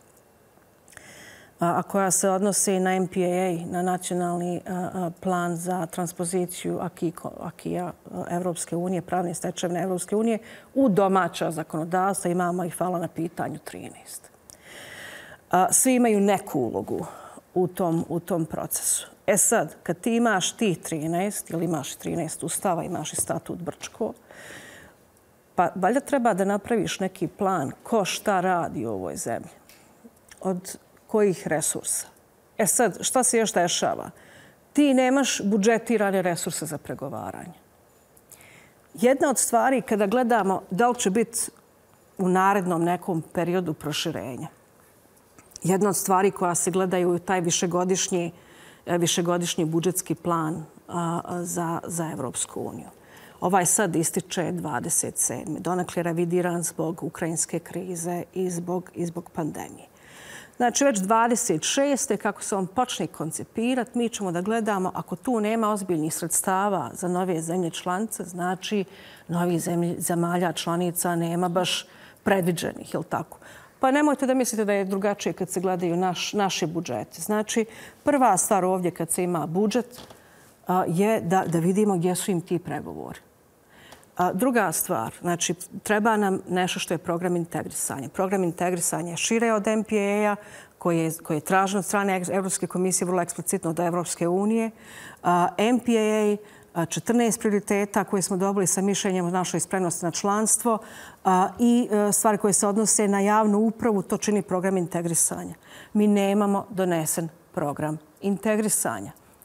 a koja se odnosi na N P A, na nacionalni plan za transpoziciju akija Evropske unije, pravne stečevine Evropske unije, u domaća zakonodavstva. Imamo ih, hvala na pitanju, trinaest. Svi imaju neku ulogu u tom, u tom procesu. E sad, kad ti imaš tih trinaest, ili imaš trinaest ustava, imaš i statut Brčko, pa valjda treba da napraviš neki plan ko šta radi u ovoj zemlji, od kojih resursa. E sad, šta se još dešava? Ti nemaš budžetirane resurse za pregovaranje. Jedna od stvari kada gledamo da li će biti u narednom nekom periodu proširenja, jedna od stvari koja se gledaju u taj višegodišnji višegodišnji budžetski plan za, za Evropsku uniju. Ovaj sad ističe dvadeset sedme. Donekle revidiran zbog ukrajinske krize i zbog, i zbog pandemije. Znači, već dvadeset šeste kako se on počne koncipirati, mi ćemo da gledamo, ako tu nema ozbiljnih sredstava za nove zemlje članice, znači novi zemlji, zemalja članica nema baš predviđenih, je li tako? Pa nemojte da mislite da je drugačije kad se gledaju naš, naše budžete. Znači, prva stvar ovdje kad se ima budžet a, je da, da vidimo gdje su im ti pregovori. A, druga stvar, znači, treba nam nešto što je program integrisanja. Program integrisanja je šire od N P A-a koji je, koji je tražen od strane Evropske komisije vrlo eksplicitno do Evropske unije. A, N P A četrnaest prioriteta koje smo dobili sa mišljenjem o našoj spremnosti na članstvo i stvari koje se odnose na javnu upravu, to čini program integrisanja. Mi nemamo donesen program integrisanja.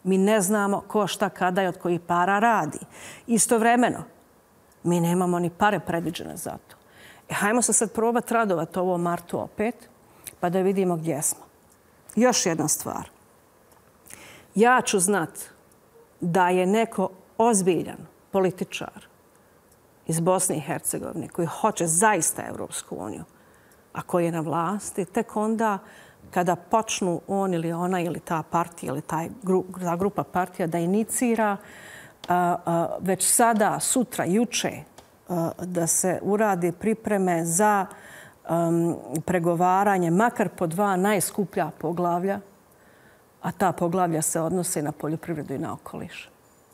Mi ne znamo ko šta kada i od kojih para radi. Istovremeno, mi nemamo ni pare predviđene za to. E, hajmo se sad probati radovati ovo martu opet, pa da vidimo gdje smo. Još jedna stvar. Ja ću znat da je neko ozbiljan političar iz Bosne i Hercegovine koji hoće zaista Evropsku uniju, a koji je na vlasti, tek onda kada počnu on ili ona ili ta partija ili taj gru, ta grupa partija da inicira a, a, već sada, sutra, juče, a, da se uradi pripreme za um, pregovaranje, makar po dva najskuplja poglavlja, a ta poglavlja se odnose na poljoprivredu i na okoliš.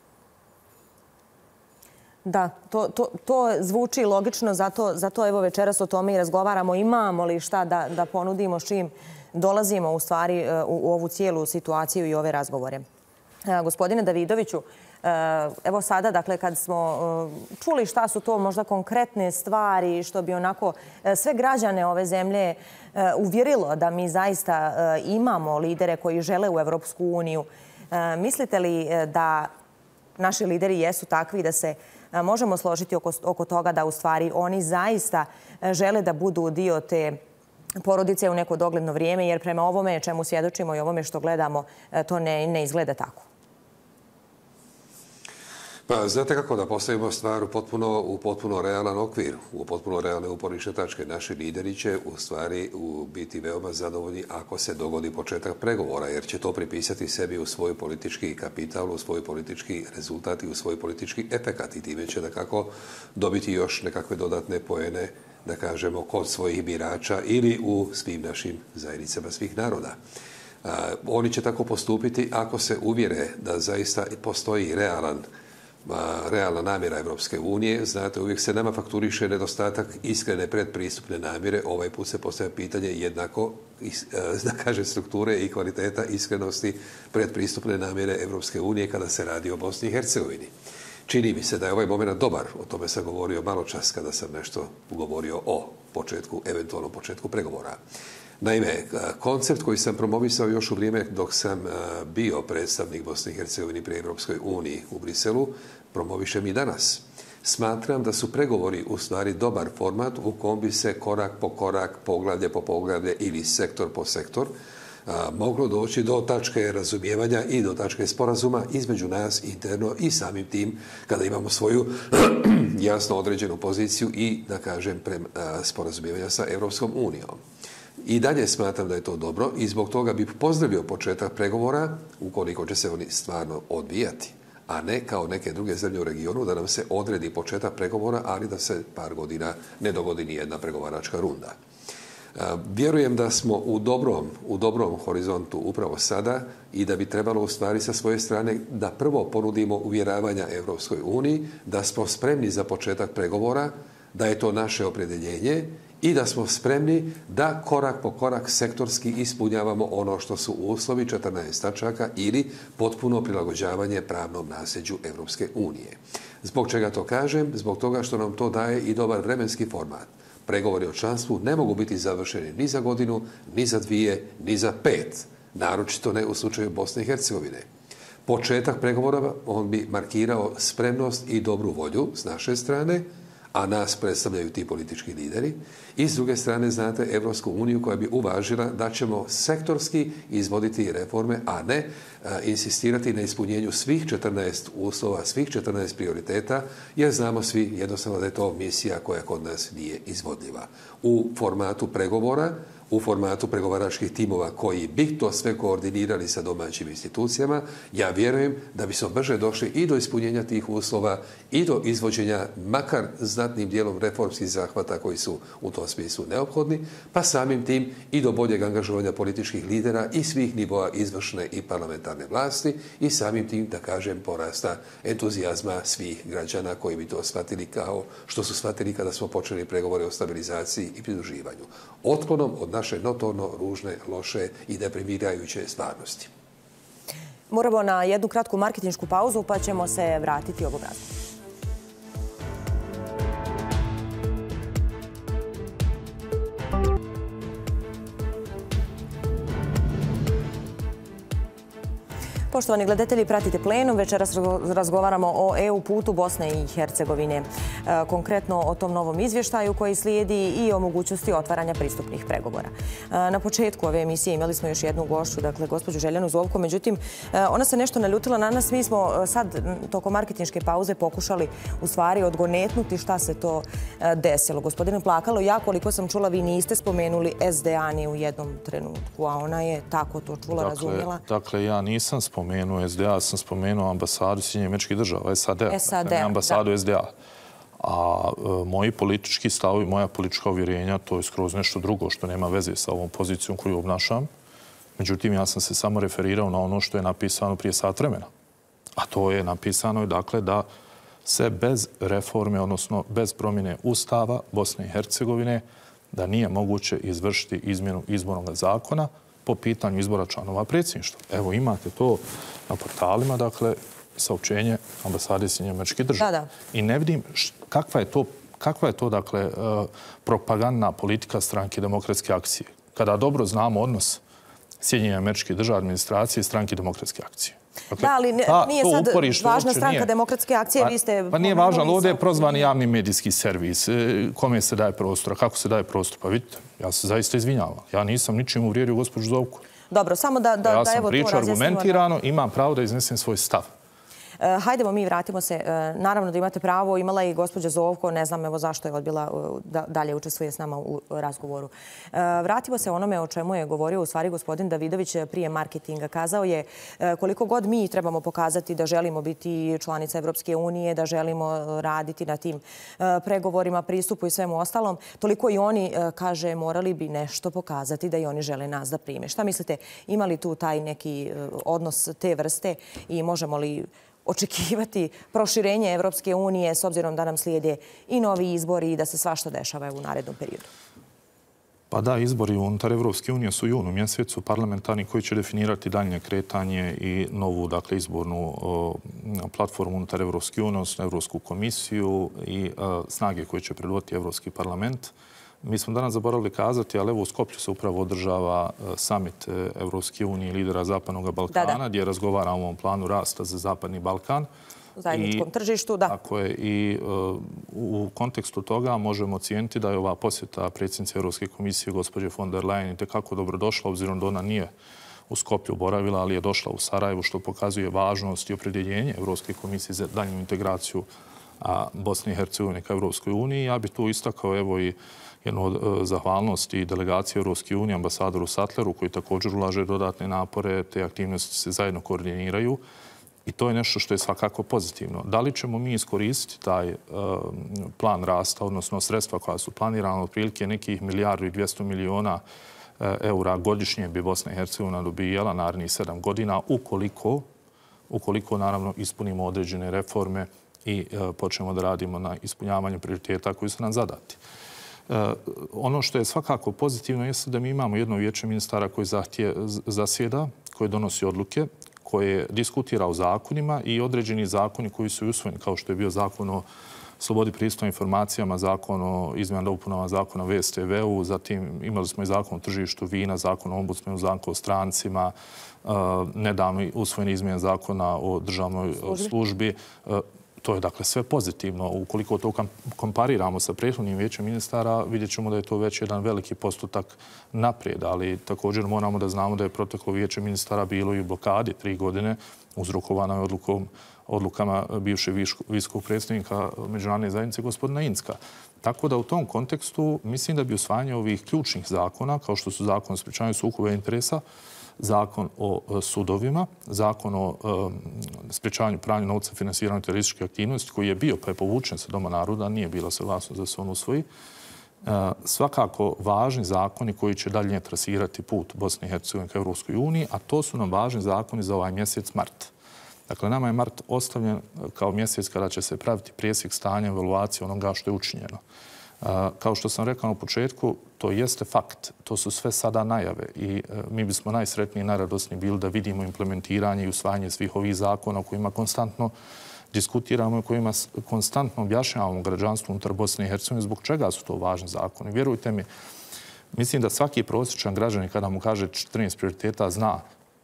Da, to, to, to zvuči logično, zato, zato evo večeras o tome i razgovaramo. Imamo li šta da, da ponudimo s čim dolazimo u stvari u, u ovu cijelu situaciju i ove razgovore. E, gospodine Davidoviću, e, evo sada, dakle, kad smo e, čuli šta su to možda konkretne stvari što bi onako e, sve građane ove zemlje e, uvjerilo da mi zaista e, imamo lidere koji žele u Evropsku uniju, e, mislite li da naši lideri jesu takvi da se možemo složiti oko, oko toga da u stvari oni zaista žele da budu dio te porodice u neko dogledno vrijeme, jer prema ovome čemu svjedočimo i ovome što gledamo, to ne, ne izgleda tako? Pa znate kako da postavimo stvar u potpuno, u potpuno realan okvir, u potpuno realne uporišne tačke. Naši lideri će u stvari u biti veoma zadovoljni ako se dogodi početak pregovora, jer će to pripisati sebi u svoj politički kapital, u svoj politički rezultat i u svoj politički efekat. I time će da kako dobiti još nekakve dodatne poene, da kažemo, kod svojih birača ili u svim našim zajednicama svih naroda. A, oni će tako postupiti ako se uvjere da zaista postoji realan realna namjera Evropske unije. Znate, uvijek se nama fakturiše nedostatak iskrene predpristupne namjere. Ovaj put se postavlja pitanje jednako, da kaže, strukture i kvaliteta iskrenosti predpristupne namjere Evropske unije kada se radi o Bosni i Hercegovini. Čini mi se da je ovaj moment dobar. O tome sam govorio malo čas kada sam nešto govorio o početku, eventualnom početku pregovora. Naime, koncept koji sam promovisao još u vrijeme dok sam bio predstavnik Bosne i Hercegovine pri Evropskoj uniji u Briselu, promovišem i danas. Smatram da su pregovori u stvari dobar format u kom bi se korak po korak, poglavlje po poglavlje ili sektor po sektor moglo doći do tačke razumijevanja i do tačke sporazuma između nas interno i samim tim kada imamo svoju jasno određenu poziciju i, da kažem, sporazumijevanja sa Evropskom unijom. I dalje smatram da je to dobro i zbog toga bih pozdravio početak pregovora ukoliko će se oni stvarno odvijati, a ne kao neke druge zemlje u regionu da nam se odredi početak pregovora, ali da se par godina ne dogodi ni jedna pregovaračka runda. Vjerujem da smo u dobrom, u dobrom horizontu upravo sada i da bi trebalo u stvari sa svoje strane da prvo ponudimo uvjeravanja Evropskoj uniji, da smo spremni za početak pregovora, da je to naše opredjeljenje i da smo spremni da korak po korak sektorski ispunjavamo ono što su uslovi četrnaest tačaka ili potpuno prilagođavanje pravnom nasljeđu Evropske unije. Zbog čega to kažem? Zbog toga što nam to daje i dobar vremenski format. Pregovori o članstvu ne mogu biti završeni ni za godinu, ni za dvije, ni za pet. Naročito ne u slučaju Bosne i Hercegovine. Početak pregovora on bi markirao spremnost i dobru volju s naše strane, a nas predstavljaju ti politički lideri. I s druge strane, znate, Evropsku uniju koja bi uvažila da ćemo sektorski izvoditi reforme, a ne a, insistirati na ispunjenju svih četrnaest uslova, svih četrnaest prioriteta, jer znamo svi jednostavno da je to misija koja kod nas nije izvodljiva. U formatu pregovora, u formatu pregovaračkih timova koji bi to sve koordinirali sa domaćim institucijama, ja vjerujem da bi se brže došli i do ispunjenja tih uslova i do izvođenja makar znatnim dijelom reformskih zahvata koji su u tom smislu neophodni, pa samim tim i do boljeg angažovanja političkih lidera i svih nivoa izvršne i parlamentarne vlasti i samim tim, da kažem, porasta entuzijazma svih građana koji bi to shvatili kao što su shvatili kada smo počeli pregovore o stabilizaciji i pridruživanju. Otklonom od naše notorno ružne, loše i deprimirajuće stvarnosti. Moramo na jednu kratku marketinšku pauzu pa ćemo se vratiti ovog razloga. Poštovani gledatelji, pratite Plenum. Večeras razgovaramo o E U putu Bosne i Hercegovine. Konkretno o tom novom izvještaju koji slijedi i o mogućnosti otvaranja pristupnih pregovora. Na početku ove emisije imali smo još jednu gošću, dakle, gospođu Željanu Zovko. Međutim, ona se nešto naljutila na nas. Mi smo sad, tokom marketinške pauze, pokušali u stvari odgonetnuti šta se to desilo. Gospodine Plakalo, ja koliko sam čula, vi niste spomenuli S D A ni u jednom trenutku, a ona je tako to čula, razumjela. Dakle, ja nisam spomenuo S D A, sam spomenuo ambasadu Sjedinjenih Američkih Država, S A D, ne ambasadu S D A. A moji politički stavovi, moja politička uvjerenja, to je skroz nešto drugo što nema veze sa ovom pozicijom koju obnašam. Međutim, ja sam se samo referirao na ono što je napisano prije sat vremena. A to je napisano, dakle, da se bez reforme, odnosno bez promjene Ustava Bosne i Hercegovine, da nije moguće izvršiti izmjenu izbornog zakona po pitanju izbora članova predsjedništva. Evo, imate to na portalima, dakle, saopćenje ambasade Sjedinjenih Američkih Država. I ne vidim kakva je to, kakva je to, dakle, propagandna politika Stranke demokratske akcije. Kada dobro znamo odnos Sjedinjenih Američkih Država, administracije i Stranke demokratske akcije. Da, ali nije sad važna Stranka demokratske akcije, vi ste... Pa nije važno, ali ovdje je prozvani javni medijski servis. Kome se daje prostor, kako se daje prostor? Pa vidite, ja se zaista izvinjavam. Ja nisam ničim uvrijedio gospođu Zovku. Dobro, samo da evo to razjasnimo. Ja sam pričao argumentirano, imam pravo da iznesem svoj stav. Hajdemo mi, vratimo se. Naravno da imate pravo, imala je i gospođa Zovko, ne znam evo zašto je odbila da dalje učestvuje s nama u razgovoru. Vratimo se onome o čemu je govorio u stvari gospodin Davidović prije marketinga. Kazao je koliko god mi trebamo pokazati da želimo biti članica Evropske unije, da želimo raditi na tim pregovorima, pristupu i svemu ostalom, toliko i oni, kaže, morali bi nešto pokazati da i oni žele nas da prime. Šta mislite, imali tu taj neki odnos te vrste i možemo li očekivati proširenje Evropske unije s obzirom da nam slijede i novi izbori i da se svašta dešava u narednom periodu? Pa da, izbori unutar Evropske unije su u junu mjesecu parlamentarni koji će definirati daljnje kretanje i novu, dakle, izbornu platformu unutar Evropske unije, odnosno Evropsku komisiju i snage koje će predvoditi Evropski parlament. Mi smo danas zaboravili kazati, ali evo u Skoplju se upravo održava summit Evropske unije i lidera Zapadnog Balkana, gdje razgovara o ovom planu rasta za Zapadni Balkan. U zajedničkom tržištu, da. Tako je. I u kontekstu toga možemo ocijeniti da je ova posjeta predsjednice Evropske komisije, gospođe von der Leyen, itekako dobrodošla, obzirom da ona nije u Skoplju boravila, ali je došla u Sarajevo, što pokazuje važnost i opredjeljenje Evropske komisije za daljnju integraciju Bosne i Hercegovine ka Evropskoj uniji. Ja bih tu istakao evo i jednu od zahvalnosti delegacije Evropske unije, ambasadoru Sattleru, koji također ulaže dodatne napore, te aktivnosti se zajedno koordiniraju i to je nešto što je svakako pozitivno. Da li ćemo mi iskoristiti taj plan rasta, odnosno sredstva koja su planirana, otprilike nekih milijardu i dvjesto miliona eura godišnje bi Bosna i Hercegovina dobijala narednih sedam godina, ukoliko, ukoliko naravno ispunimo određene reforme i počnemo da radimo na ispunjavanju prioriteta koji su nam zadati. Ono što je svakako pozitivno jeste da mi imamo jedno vijeće ministara koje zasjeda, koje donosi odluke, koje diskutira o zakonima i određeni zakoni koji su usvojeni, kao što je bio zakon o slobodi pristupa informacijama, zakon o izmjenama i dopunama zakona o V S T V-u, zatim imali smo i zakon o tržištu vina, zakon o ombudsmanu, zakon o strancima, nedavno usvojene izmjene zakona o državnoj službi. To je, dakle, sve pozitivno. Ukoliko to kompariramo sa prethodnim vijećem ministara, vidjet ćemo da je to već jedan veliki postotak naprijed, ali također moramo da znamo da je proteklo vijeće ministara bilo i u blokadi tri godine, uzrokovano je odlukom, odlukama bivšeg visokog predsjednika Međunarodne zajednice gospodina Incka. Tako da u tom kontekstu mislim da bi usvajanje ovih ključnih zakona, kao što su zakon o sprečavanju sukoba interesa, zakon o sudovima, zakon o sprečavanju pranja novca, finansiranju terorističke aktivnosti, koji je bio pa je povučen sa Doma naroda, nije bila saglasnost da se on usvoji. Svakako važni zakoni koji će dalje trasirati put Bosne i Hercegovine ka Evropskoj uniji, a to su nam važni zakoni za ovaj mjesec mart. Dakle, nama je mart ostavljen kao mjesec kada će se praviti presjek stanja, evaluacije onoga što je učinjeno. Kao što sam rekao na početku, to jeste fakt. To su sve sada najave i mi bismo najsretniji i najradosniji bili da vidimo implementiranje i usvajanje svih ovih zakona o kojima konstantno diskutiramo i kojima konstantno objašnjavamo građanstvu unutar Bosne i Hercegovine zbog čega su to važni zakoni. Vjerujte mi, mislim da svaki prosječan građanin kada mu kaže četrnaest prioriteta zna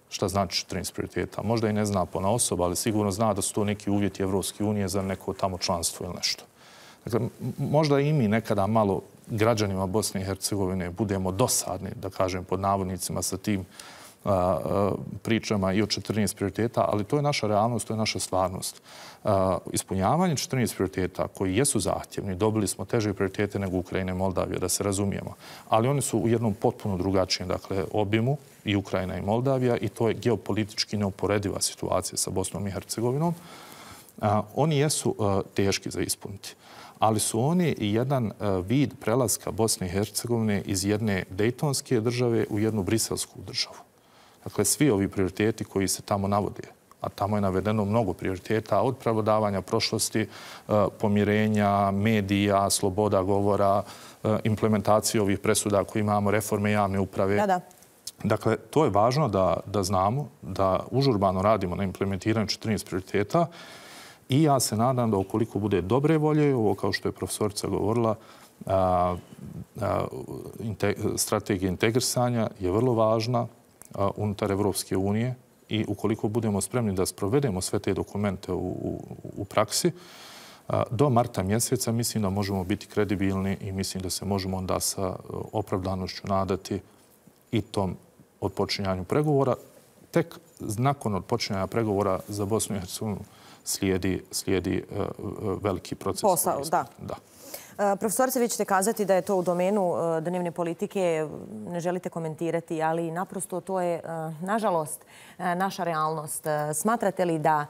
šta znači četrnaest prioriteta. Možda i ne zna ponaosob, ali sigurno zna da su to neki uvjeti Evropske unije za neko tamo članstvo ili nešto. Dakle, možda i mi nekada malo građanima Bosne i Hercegovine budemo dosadni, da kažem pod navodnicima, sa tim a, a, pričama i o četrnaest prioriteta, ali to je naša realnost, to je naša stvarnost. A, ispunjavanje četrnaest prioriteta koji jesu zahtjevni, dobili smo teže prioritete nego Ukrajina i Moldavija, da se razumijemo, ali oni su u jednom potpuno drugačijem, dakle, obimu, i Ukrajina i Moldavija, i to je geopolitički neuporediva situacija sa Bosnom i Hercegovinom. A, oni jesu a, teški za ispuniti, ali su oni i jedan vid prelaska Bosne i Hercegovine iz jedne dejtonske države u jednu briselsku državu. Dakle, svi ovi prioriteti koji se tamo navode, a tamo je navedeno mnogo prioriteta, od prevladavanja prošlosti, pomirenja, medija, sloboda govora, implementacije ovih presuda koje imamo, reforme javne uprave. Da, da. Dakle, to je važno da, da znamo, da užurbano radimo na implementiranju četrnaest prioriteta. I ja se nadam da ukoliko bude dobre volje, ovo kao što je profesorica govorila, a, a, inte, strategija integrisanja je vrlo važna a, unutar Evropske unije i ukoliko budemo spremni da sprovedemo sve te dokumente u, u, u praksi, a, do marta mjeseca mislim da možemo biti kredibilni i mislim da se možemo onda sa opravdanošću nadati i tom odpočinjanju pregovora. Tek nakon odpočinjanja pregovora za Bosnu i Hercegovinu slijedi, slijedi uh, veliki proces. Posao, da. da. Uh, profesorice, vi ćete kazati da je to u domenu uh, dnevne politike, ne želite komentirati, ali naprosto to je, uh, nažalost, uh, naša realnost. Uh, smatrate li da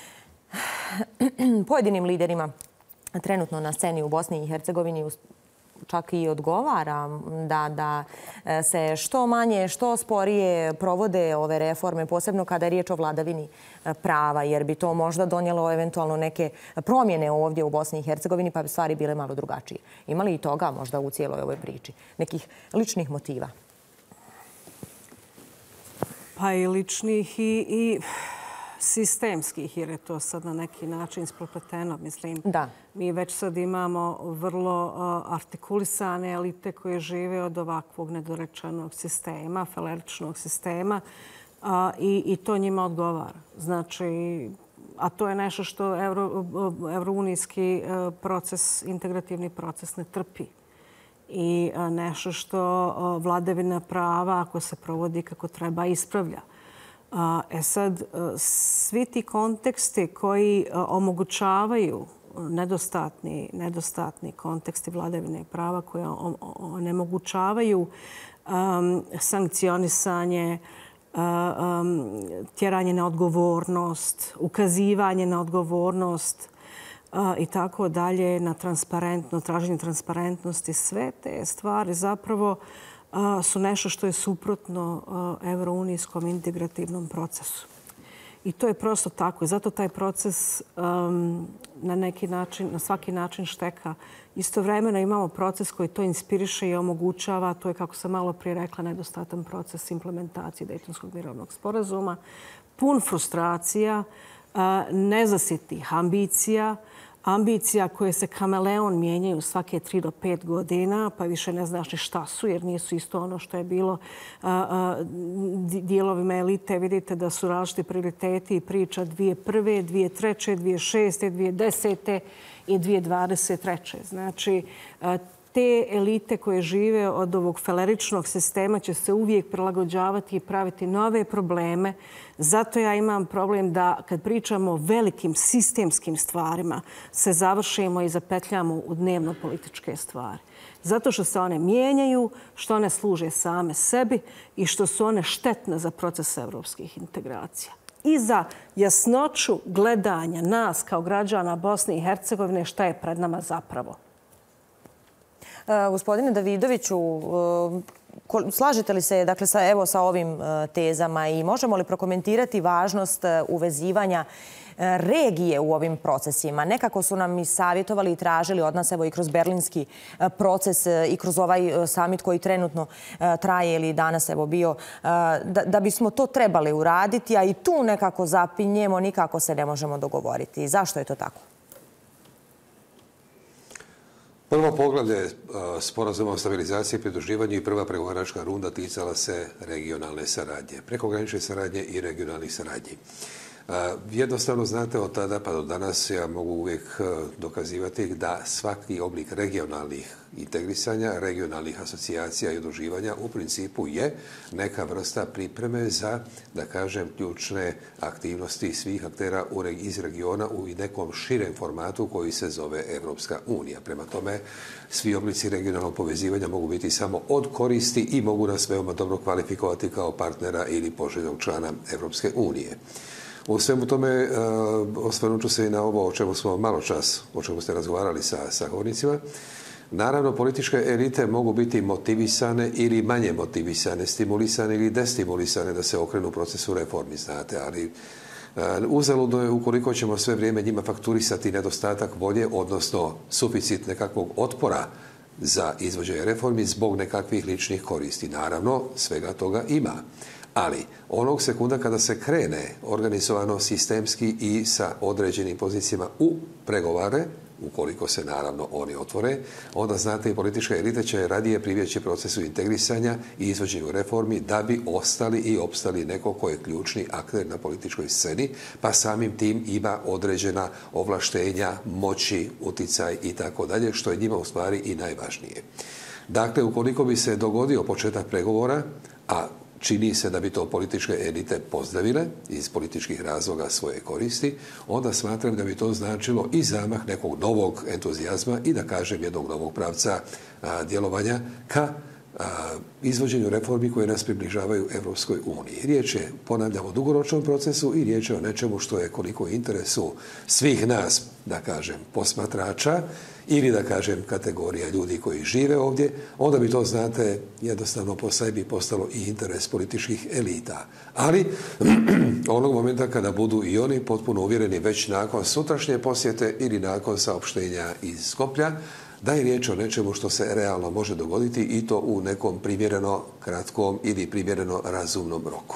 pojedinim liderima trenutno na sceni u Bosni i Hercegovini čak i odgovara da, da se što manje, što sporije provode ove reforme, posebno kada je riječ o vladavini prava, jer bi to možda donijelo eventualno neke promjene ovdje u Bosni i Hercegovini, pa bi stvari bile malo drugačije. Ima li i toga možda u cijeloj ovoj priči? Nekih ličnih motiva? Pa i ličnih i, i sistemskih, jer je to sad na neki način isprepleteno. Mislim, da. Mi već sad imamo vrlo uh, artikulisane elite koje žive od ovakvog nedorečenog sistema, faleričnog sistema, uh, i, i to njima odgovara. Znači, a to je nešto što euro, eurounijski uh, proces, integrativni proces ne trpi. I uh, nešto što uh, vladavina prava, ako se provodi kako treba, ispravlja. E sad, svi ti konteksti koji omogućavaju nedostatni, nedostatni konteksti vladavine prava, koji onemogućavaju um, sankcionisanje, um, tjeranje na odgovornost, ukazivanje na odgovornost uh, i tako dalje, na transparentno, traženje transparentnosti, sve te stvari zapravo su nešto što je suprotno eurounijskom integrativnom procesu. I to je prosto tako. Zato taj proces um, na neki način, na svaki način šteka. Istovremeno imamo proces koji to inspiriše i omogućava. To je, kako sam malo prije rekla, nedostatan proces implementacije Dejtonskog mirovnog sporazuma. Pun frustracija, uh, nezasitih ambicija, ambicija koje se kameleon mijenjaju svake tri do pet godina, pa više ne znaš ni šta su, jer nisu isto ono što je bilo a, a, dijelovima elite. Vidite da su različiti prioriteti i priča dvije prve, dvije treće, dvije šeste, dvije desete i dvije dvadeset treće. Znači, a, te elite koje žive od ovog faleričnog sistema će se uvijek prilagođavati i praviti nove probleme. Zato ja imam problem da kad pričamo o velikim sistemskim stvarima se završimo i zapetljamo u dnevno političke stvari. Zato što se one mijenjaju, što one služe same sebi i što su one štetne za proces evropskih integracija. I za jasnoću gledanja nas kao građana Bosne i Hercegovine šta je pred nama zapravo. Gospodine Davidoviću, slažete li se dakle, sa, evo, sa ovim tezama i možemo li prokomentirati važnost uvezivanja regije u ovim procesima? Nekako su nam i savjetovali i tražili od nas, evo i kroz berlinski proces i kroz ovaj samit koji trenutno traje ili danas evo bio, da, da bismo to trebali uraditi, a i tu nekako zapinjemo, nikako se ne možemo dogovoriti. Zašto je to tako? Prvo poglavlje sporazuma o stabilizaciji i pridruživanju i prva pregovaračka runda ticala se regionalne saradnje, prekogranične saradnje i regionalnih saradnji. Jednostavno, znate, od tada pa do danas ja mogu uvijek dokazivati da svaki oblik regionalnih integrisanja, regionalnih asocijacija i udruživanja u principu je neka vrsta pripreme za, da kažem, ključne aktivnosti svih aktera iz regiona u nekom širem formatu koji se zove Evropska unija. Prema tome, svi oblici regionalnog povezivanja mogu biti samo od koristi i mogu nas veoma dobro kvalifikovati kao partnera ili poželjnog člana Evropske unije. U svemu tome osvrnut ću se i na ovo o čemu smo malo čas, o čemu ste razgovarali sa sagovornicima. Naravno, političke elite mogu biti motivisane ili manje motivisane, stimulisane ili destimulisane da se okrenu u procesu reformi, znate, ali uzaludno je ukoliko ćemo sve vrijeme njima fakturisati nedostatak volje, odnosno suficit nekakvog otpora za izvođenje reformi zbog nekakvih ličnih koristi. Naravno, svega toga ima. Ali onog sekunda kada se krene organizovano sistemski i sa određenim pozicijama u pregovare, ukoliko se naravno oni otvore, onda znate i politička elita će radije pribjeći procesu integrisanja i izvođenju reformi da bi ostali i opstali neko ko je ključni akter na političkoj sceni, pa samim tim ima određena ovlaštenja, moći, uticaj i tako dalje, što je njima u stvari i najvažnije. Dakle, ukoliko bi se dogodio početak pregovora, a čini se da bi to političke elite pozdravile iz političkih razloga svoje koristi, onda smatram da bi to značilo i zamah nekog novog entuzijazma i, da kažem, jednog novog pravca a, djelovanja ka a, izvođenju reformi koje nas približavaju Evropskoj uniji. Riječ je, ponavljamo, o dugoročnom procesu i riječ je o nečemu što je koliko interesu svih nas, da kažem, posmatrača ili, da kažem, kategorija ljudi koji žive ovdje, onda bi to, znate, jednostavno po sebi postalo i interes političkih elita. Ali, onog momenta kada budu i oni potpuno uvjereni već nakon sutrašnje posjete ili nakon saopštenja iz Skoplja, da je riječ o nečemu što se realno može dogoditi i to u nekom primjereno kratkom ili primjereno razumnom roku.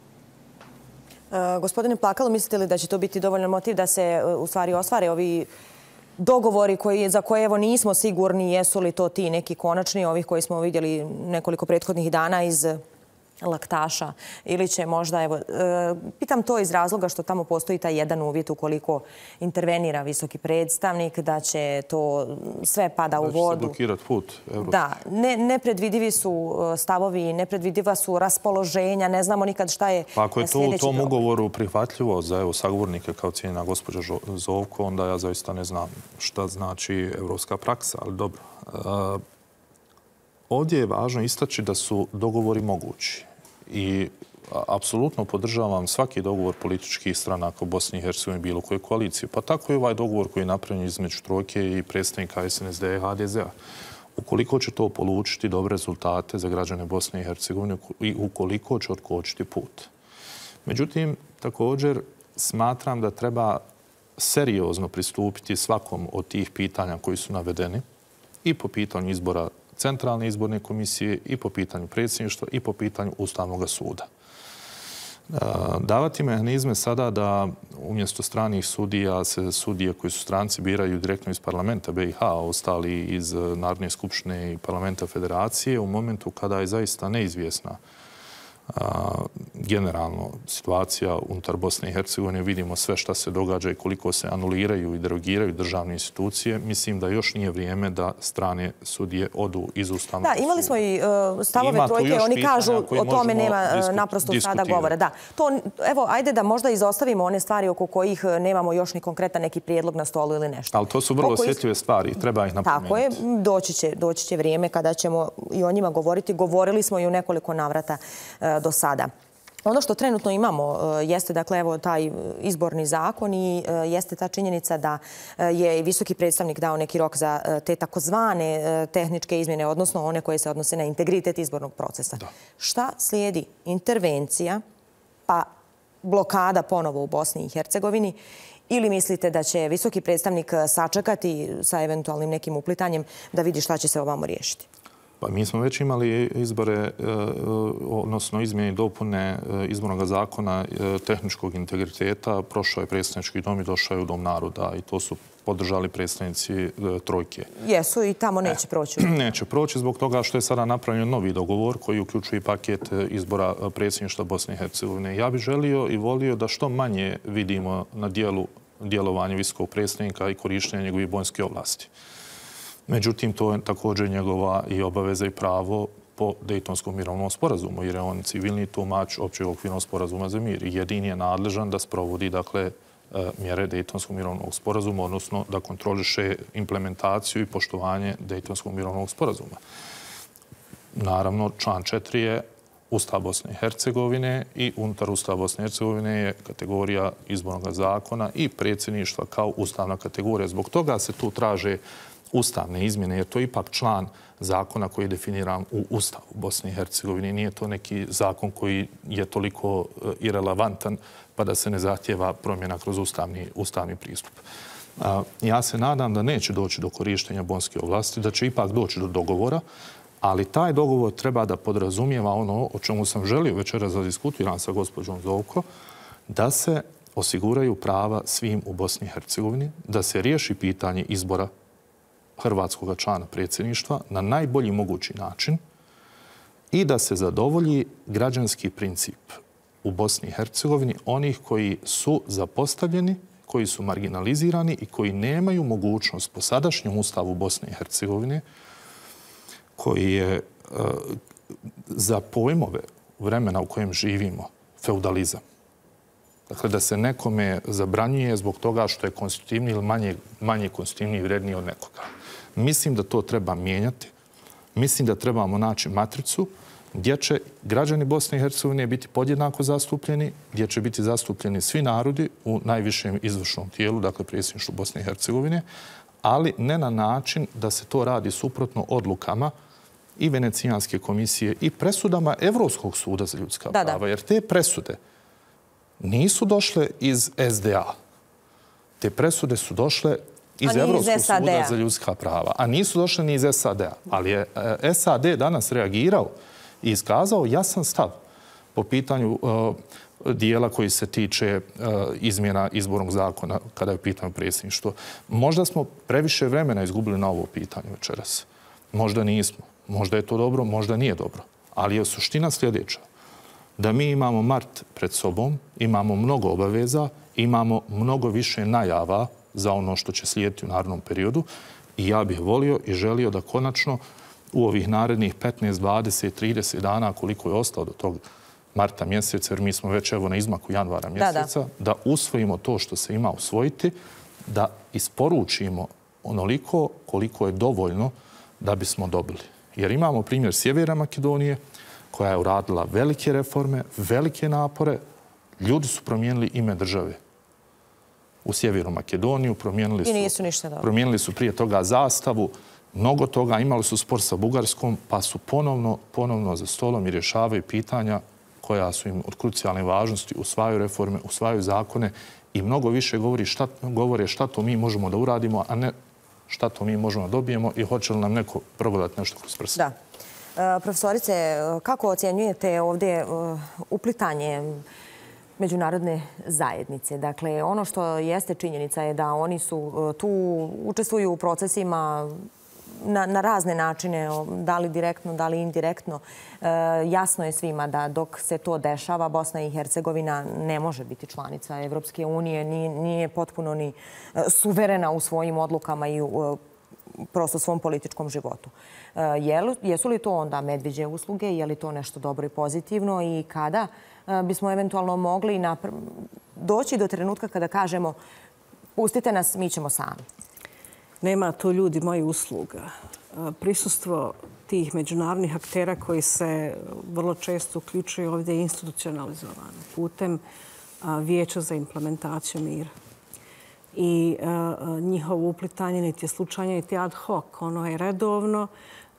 E, gospodine Plakalo, mislite li da će to biti dovoljan motiv da se u stvari ostvare ovi dogovori koji, za koje evo nismo sigurni jesu li to ti neki konačni, ovih koji smo vidjeli nekoliko prethodnih dana iz laktaša, ili će možda, evo, e, pitam to iz razloga što tamo postoji taj jedan uvjet ukoliko intervenira visoki predstavnik, da će to sve pada u vodu. Da će se blokirati put. Evropski. Da, ne, nepredvidivi su stavovi, nepredvidiva su raspoloženja, ne znamo nikad šta je sljedeći. Pa ako je to u tom ugovoru prihvatljivo za evo, sagovornike kao cijenjena gospođa Zovko, onda ja zaista ne znam šta znači evropska praksa, ali dobro. E, Ovdje je važno istaći da su dogovori mogući i apsolutno podržavam svaki dogovor političkih stranaka u Bosni i Hercegovini bilo koje koalicije. Pa tako je ovaj dogovor koji je napravljen između Trojke i predstavnika S N S D i H D Z-a. Ukoliko će to polučiti dobre rezultate za građane Bosne i Hercegovine i ukoliko će otkočiti put. Međutim, također smatram da treba seriozno pristupiti svakom od tih pitanja koji su navedeni i po pitanju izbora Centralne izborne komisije i po pitanju predsjedništva i po pitanju Ustavnog suda. Davati mehanizme sada da umjesto stranih sudija se sudije koji su stranci biraju direktno iz parlamenta B i H, a ostali iz Narodne skupštine i parlamenta federacije u momentu kada je zaista neizvjesna generalno situacija unutar Bosne i Hercegovine, vidimo sve šta se događa i koliko se anuliraju i derogiraju državne institucije. Mislim da još nije vrijeme da strane sudije odu iz Ustavnog suda. Da, imali smo i uh, stavove Trojke, oni kažu o tome nema uh, naprosto sada govora. Da. To, evo, ajde da možda izostavimo one stvari oko kojih nemamo još ni konkretan neki prijedlog na stolu ili nešto. Ali to su vrlo osjetljive stvari, treba ih napomenuti. Tako je, doći će, doći će vrijeme kada ćemo i o njima govoriti. Govorili smo i u nekoliko navrata uh, do sada. Ono što trenutno imamo jeste, dakle, evo, taj izborni zakon i jeste ta činjenica da je visoki predstavnik dao neki rok za te takozvane tehničke izmjene, odnosno one koje se odnose na integritet izbornog procesa. Da. Šta slijedi? Intervencija, pa blokada ponovo u Bosni i Hercegovini, ili mislite da će visoki predstavnik sačekati sa eventualnim nekim uplitanjem da vidi šta će se ovamo riješiti? Pa mi smo već imali izbore, odnosno izmjene i dopune izbornog zakona tehničkog integriteta. Prošao je predsjednički dom i došao je u Dom naroda i to su podržali predstavnici trojke. Jesu i tamo neće proći? Neće proći zbog toga što je sada napravljen novi dogovor koji uključuje paket izbora predsjedništva Bosne i Hercegovine. Ja bih želio i volio da što manje vidimo na dijelu djelovanje visokog predsjednika i korištenja njegovih vojnskih ovlasti. Međutim, to je također njegova i obaveza i pravo po Dejtonskom mirovnom sporazumu, jer je on civilni tumač općeg okvirnog sporazuma za mir i jedini je nadležan da sprovodi dakle, mjere Dejtonskog mirovnog sporazuma, odnosno da kontroliše implementaciju i poštovanje Dejtonskog mirovnog sporazuma. Naravno, član četiri je Ustav Bosne i Hercegovine i unutar Ustava Bosne i Hercegovine je kategorija izbornog zakona i predsjedništva kao ustavna kategorija. Zbog toga se tu traže ustavne izmjene, jer to je ipak član zakona koji je definiran u Ustavu Bosne i Hercegovine. Nije to neki zakon koji je toliko irelevantan pa da se ne zahtjeva promjena kroz ustavni, ustavni pristup. Ja se nadam da neće doći do korištenja bonske ovlasti, da će ipak doći do dogovora, ali taj dogovor treba da podrazumijeva ono o čemu sam želio večeras da diskutiram sa gospođom Zovko, da se osiguraju prava svim u Bosni i Hercegovini, da se riješi pitanje izbora hrvatskog člana predsjedništva na najbolji mogući način i da se zadovolji građanski princip u Bosni i Hercegovini onih koji su zapostavljeni, koji su marginalizirani i koji nemaju mogućnost po sadašnjem ustavu Bosne i Hercegovine, koji je za pojmove vremena u kojem živimo feudalizam. Dakle, da se nekome zabranjuje zbog toga što je konstitutivni ili manje, manje konstitutivni i vredniji od nekoga. Mislim da to treba mijenjati. Mislim da trebamo naći matricu gdje će građani Bosne i Hercegovine biti podjednako zastupljeni, gdje će biti zastupljeni svi narodi u najvišem izvršnom tijelu, dakle predsjedništvu Bosne i Hercegovine, ali ne na način da se to radi suprotno odlukama i Venecijanske komisije i presudama Evropskog suda za ljudska da, prava. Da. Jer te presude nisu došle iz es de a. Te presude su došle iz Evropskog suda za ljudska prava. A nisu došle ni iz es a de a. Ali je es a de danas reagirao i iskazao jasan stav po pitanju uh, dijela koji se tiče uh, izmjena izbornog zakona kada je pitanje predsjedništvo. Možda smo previše vremena izgubili na ovo pitanje večeras. Možda nismo. Možda je to dobro, možda nije dobro. Ali je suština sljedeća. Da mi imamo mart pred sobom, imamo mnogo obaveza, imamo mnogo više najava za ono što će slijediti u narednom periodu i ja bih volio i želio da konačno u ovih narednih petnaest, dvadeset, trideset dana koliko je ostalo do tog marta mjeseca, jer mi smo već evo na izmaku januara mjeseca, da, da. da usvojimo to što se ima usvojiti, da isporučimo onoliko koliko je dovoljno da bismo dobili. Jer imamo primjer Sjeverne Makedonije koja je uradila velike reforme, velike napore. Ljudi su promijenili ime države u Sjevernu Makedoniju, promijenili su, I nisu ništa dobro. promijenili su prije toga zastavu, mnogo toga, imali su spor sa Bugarskom, pa su ponovno, ponovno za stolom i rješavaju pitanja koja su im od krucijalne važnosti, usvajaju reforme, usvajaju zakone i mnogo više govori šta, govore šta to mi možemo da uradimo, a ne šta to mi možemo da dobijemo i hoće li nam neko progledati nešto kroz prst. Da. E, profesorice, kako ocjenjujete ovdje uplitanje međunarodne zajednice? Dakle, ono što jeste činjenica je da oni su tu, učestvuju u procesima na, na razne načine, da li direktno, da li indirektno. E, jasno je svima da dok se to dešava, Bosna i Hercegovina ne može biti članica Evropske unije, nije, nije potpuno ni suverena u svojim odlukama i u prosto svom političkom životu. E, jesu li to onda medvjeđe usluge? Je li to nešto dobro i pozitivno? I kada bismo eventualno mogli doći do trenutka kada kažemo pustite nas, mi ćemo sami? Nema to, ljudi moji, usluga. Prisustvo tih međunarodnih aktera koji se vrlo često uključuju ovdje je institucionalizovano putem Vijeća za implementaciju mira. I njihovo uplitanje niti je slučajno, niti ad hoc. Ono je redovno,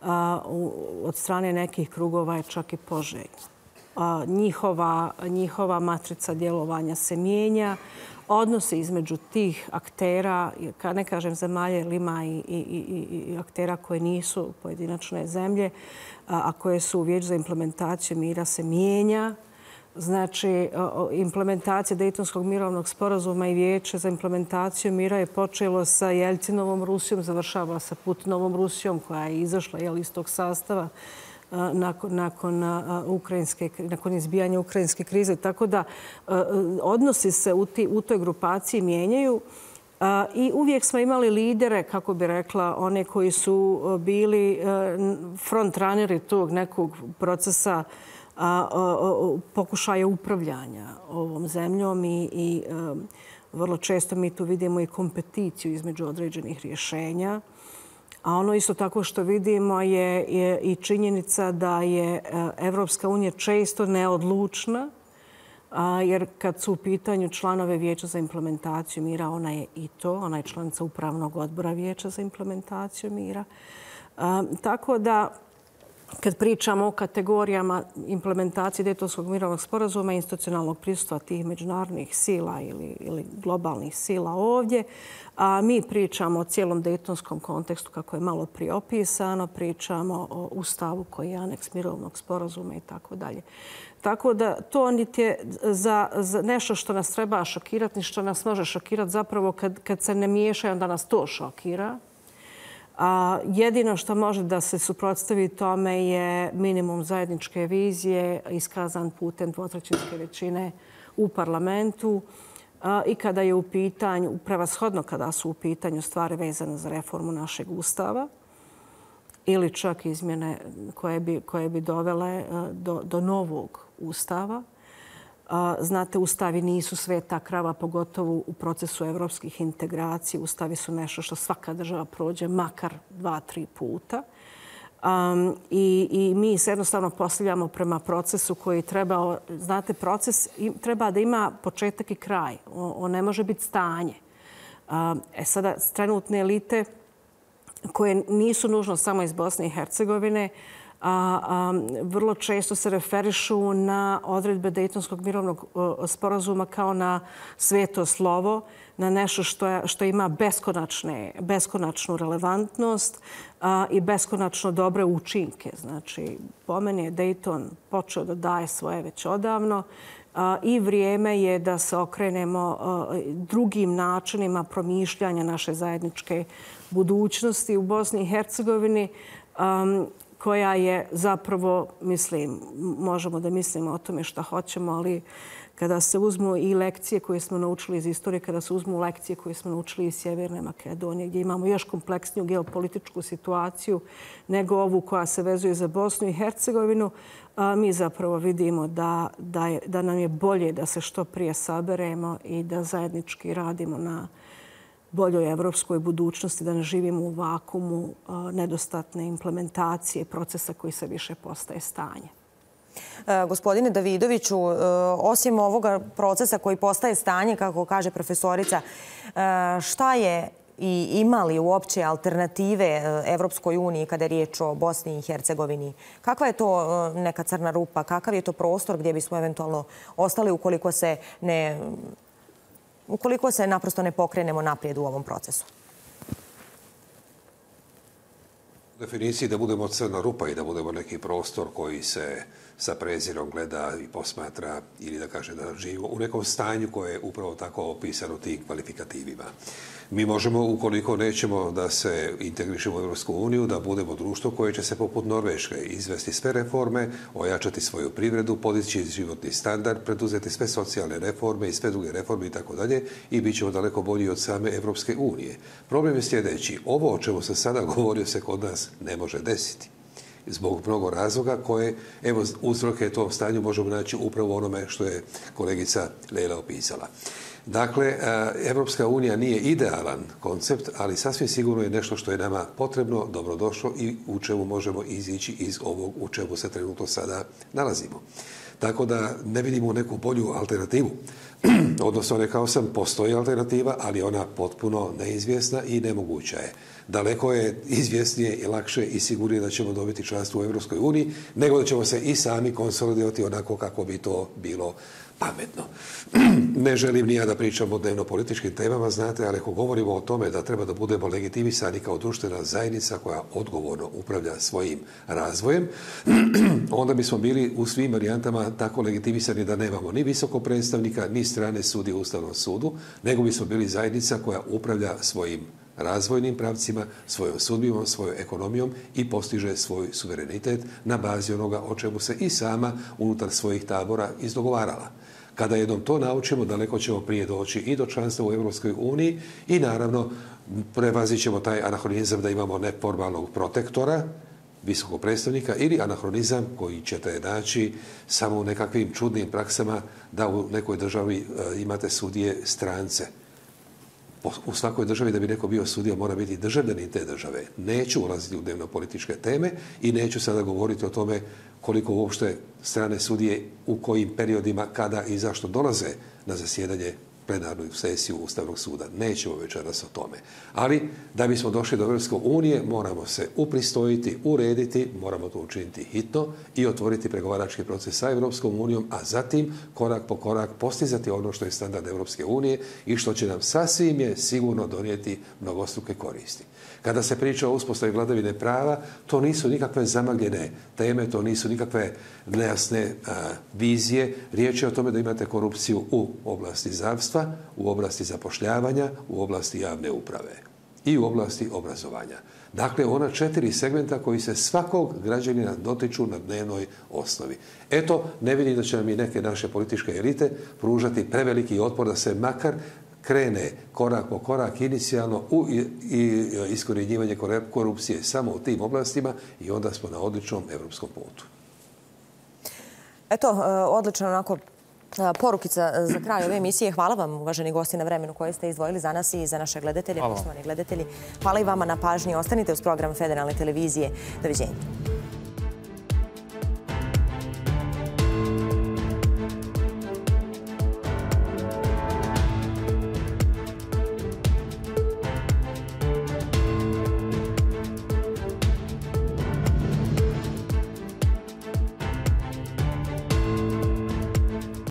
od strane nekih krugova je čak i poželjno. Njihova, njihova matrica djelovanja se mijenja. odnose između tih aktera, ne kažem zemalja, ili ima i, i, i, i aktera koje nisu pojedinačne zemlje, a koje su u Vijeću za implementaciju mira se mijenja. Znači, implementacija Dejtonskog mirovnog sporazuma i Vijeće za implementaciju mira je počelo sa Jeljcinovom Rusijom, završava sa Putinovom Rusijom koja je izašla jel, iz tog sastava nakon, nakon, ukrajinske, nakon izbijanja ukrajinske krize. Tako da odnosi se u, ti, u toj grupaciji mijenjaju. I uvijek smo imali lidere, kako bi rekla, one koji su bili frontrunneri tog nekog procesa pokušaja upravljanja ovom zemljom i, i vrlo često mi tu vidimo i kompeticiju između određenih rješenja. A ono isto tako što vidimo je, je i činjenica da je Evropska unija često neodlučna, jer kad su u pitanju članove Vijeća za implementaciju mira, ona je i to, ona je članica Upravnog odbora Vijeća za implementaciju mira. Tako da kad pričamo o kategorijama implementacije Dejtonskog mirovnog sporazuma i institucionalnog prisustva tih međunarodnih sila ili, ili globalnih sila ovdje, a mi pričamo o cijelom dejtonskom kontekstu kako je malo prije opisano, pričamo o ustavu koji je aneks mirovnog sporazuma i tako dalje. Tako da to niti je za, za nešto što nas treba šokirati, ni što nas može šokirati zapravo kad, kad se ne miješa, onda nas to šokira. A jedino što može da se suprotstavi tome je minimum zajedničke vizije iskazan putem dvotrećinske većine u parlamentu i kada je u pitanju, prevashodno kada su u pitanju stvari vezane za reformu našeg ustava ili čak izmjene koje bi, koje bi dovele do, do novog ustava. Znate, ustavi nisu sveta krava, pogotovo u procesu evropskih integracija. Ustavi su nešto što svaka država prođe makar dva, tri puta. Um, i, I mi se jednostavno postavljamo prema procesu koji treba, znate, proces treba da ima početak i kraj. On, on ne može biti stanje. Um, e sada, trenutne elite koje nisu nužno samo iz Bosne i Hercegovine, A, a, vrlo često se referišu na odredbe Dejtonskog mirovnog sporazuma kao na sveto slovo, na nešto što, je, što ima beskonačne, beskonačnu relevantnost a, i beskonačno dobre učinke. Znači, po meni je Dejton počeo da daje svoje već odavno a, i vrijeme je da se okrenemo a, drugim načinima promišljanja naše zajedničke budućnosti u Bosni i Hercegovini, a, koja je zapravo, mislim, možemo da mislimo o tome šta hoćemo, ali kada se uzmu i lekcije koje smo naučili iz istorije, kada se uzmu lekcije koje smo naučili iz Sjeverne Makedonije, gdje imamo još kompleksniju geopolitičku situaciju nego ovu koja se vezuje za Bosnu i Hercegovinu, mi zapravo vidimo da, da, je, da nam je bolje da se što prije saberemo i da zajednički radimo na boljoj evropskoj budućnosti, da ne živimo u vakumu nedostatne implementacije procesa koji se više postaje stanje. Gospodine Davidoviću, osim ovoga procesa koji postaje stanje, kako kaže profesorica, šta je i ima li uopće alternative Evropskoj uniji kada je riječ o Bosni i Hercegovini? Kakva je to neka crna rupa? Kakav je to prostor gdje bismo eventualno ostali ukoliko se ne... ukoliko se naprosto ne pokrenemo naprijed u ovom procesu? U definiciji da budemo crna rupa i da budemo neki prostor koji se sa prezirom gleda i posmatra ili da kaže da živimo u nekom stanju koje je upravo tako opisano tim kvalifikativima. Mi možemo, ukoliko nećemo da se integrišemo u Europsku uniju, da budemo društvo koje će se poput Norveške izvesti sve reforme, ojačati svoju privredu, podići životni standard, preduzeti sve socijalne reforme i sve druge reforme i tako dalje i bit ćemo daleko bolji od same Europske unije. Problem je sljedeći. Ovo o čemu se sada govorio se kod nas ne može desiti. Zbog mnogo razloga koje, evo, uzroke tom stanju možemo naći upravo onome što je kolegica Lejla opisala. Dakle, Evropska unija nije idealan koncept, ali sasvim sigurno je nešto što je nama potrebno, dobrodošlo i u čemu možemo izići iz ovog u čemu se trenutno sada nalazimo. Tako da ne vidimo neku bolju alternativu. Odnosno, rekao sam, postoji alternativa, ali ona potpuno neizvjesna i nemoguća je. Daleko je izvjesnije i lakše i sigurnije da ćemo dobiti članstvo u Evropskoj uniji, nego da ćemo se i sami konsolidirati onako kako bi to bilo pametno. Ne želim ni ja da pričam o dnevno-političkim temama, znate, ali ako govorimo o tome da treba da budemo legitimisani kao društvena zajednica koja odgovorno upravlja svojim razvojem, onda bismo bili u svim varijantama tako legitimisani da nemamo ni visokog predstavnika, ni strane sudije u Ustavnom sudu, nego bismo bili zajednica koja upravlja svojim razvojnim pravcima, svojom sudbinom, svojom ekonomijom i postiže svoj suverenitet na bazi onoga o čemu se i sama unutar svojih tabora izdogovarala. Kada jednom to naučimo, daleko ćemo prije doći i do članstva u Europskoj uniji i naravno prevazit ćemo taj anahronizam da imamo neformalnog protektora, visokog predstavnika, ili anahronizam koji ćete naći samo u nekakvim čudnim praksama da u nekoj državi imate sudije strance. U svakoj državi da bi neko bio sudija mora biti državljanin te države. Neću ulaziti u dnevno-političke teme i neću sada govoriti o tome koliko uopšte strane sudije u kojim periodima, kada i zašto dolaze na zasjedanje plenarnu sesiju Ustavnog suda. Nećemo večeras o tome. Ali da bismo došli do Europske unije moramo se upristojiti, urediti, moramo to učiniti hitno i otvoriti pregovarački proces sa Europskom unijom, a zatim korak po korak postizati ono što je standard Europske unije i što će nam sasvim je sigurno donijeti mnogostruke koristi. Kada se priča o uspostavi vladavine prava, to nisu nikakve zamagljene teme, to nisu nikakve nejasne a, vizije. Riječ je o tome da imate korupciju u oblasti zdravstva, u oblasti zapošljavanja, u oblasti javne uprave i u oblasti obrazovanja. Dakle, ona četiri segmenta koji se svakog građanina dotiču na dnevnoj osnovi. Eto, ne vidim da će nam i neke naše političke elite pružati preveliki otpor da se makar krene korak po korak inicijalno u iskorjenjivanje korupcije samo u tim oblastima i onda smo na odličnom evropskom putu. Eto, odlična onako porukica za kraj ove emisije. Hvala vam, uvaženi gosti, na vremenu koje ste izdvojili za nas i za naše gledatelje, poštovani gledatelji. Hvala i vama na pažnji. Ostanite uz program Federalne televizije. Doviđenja.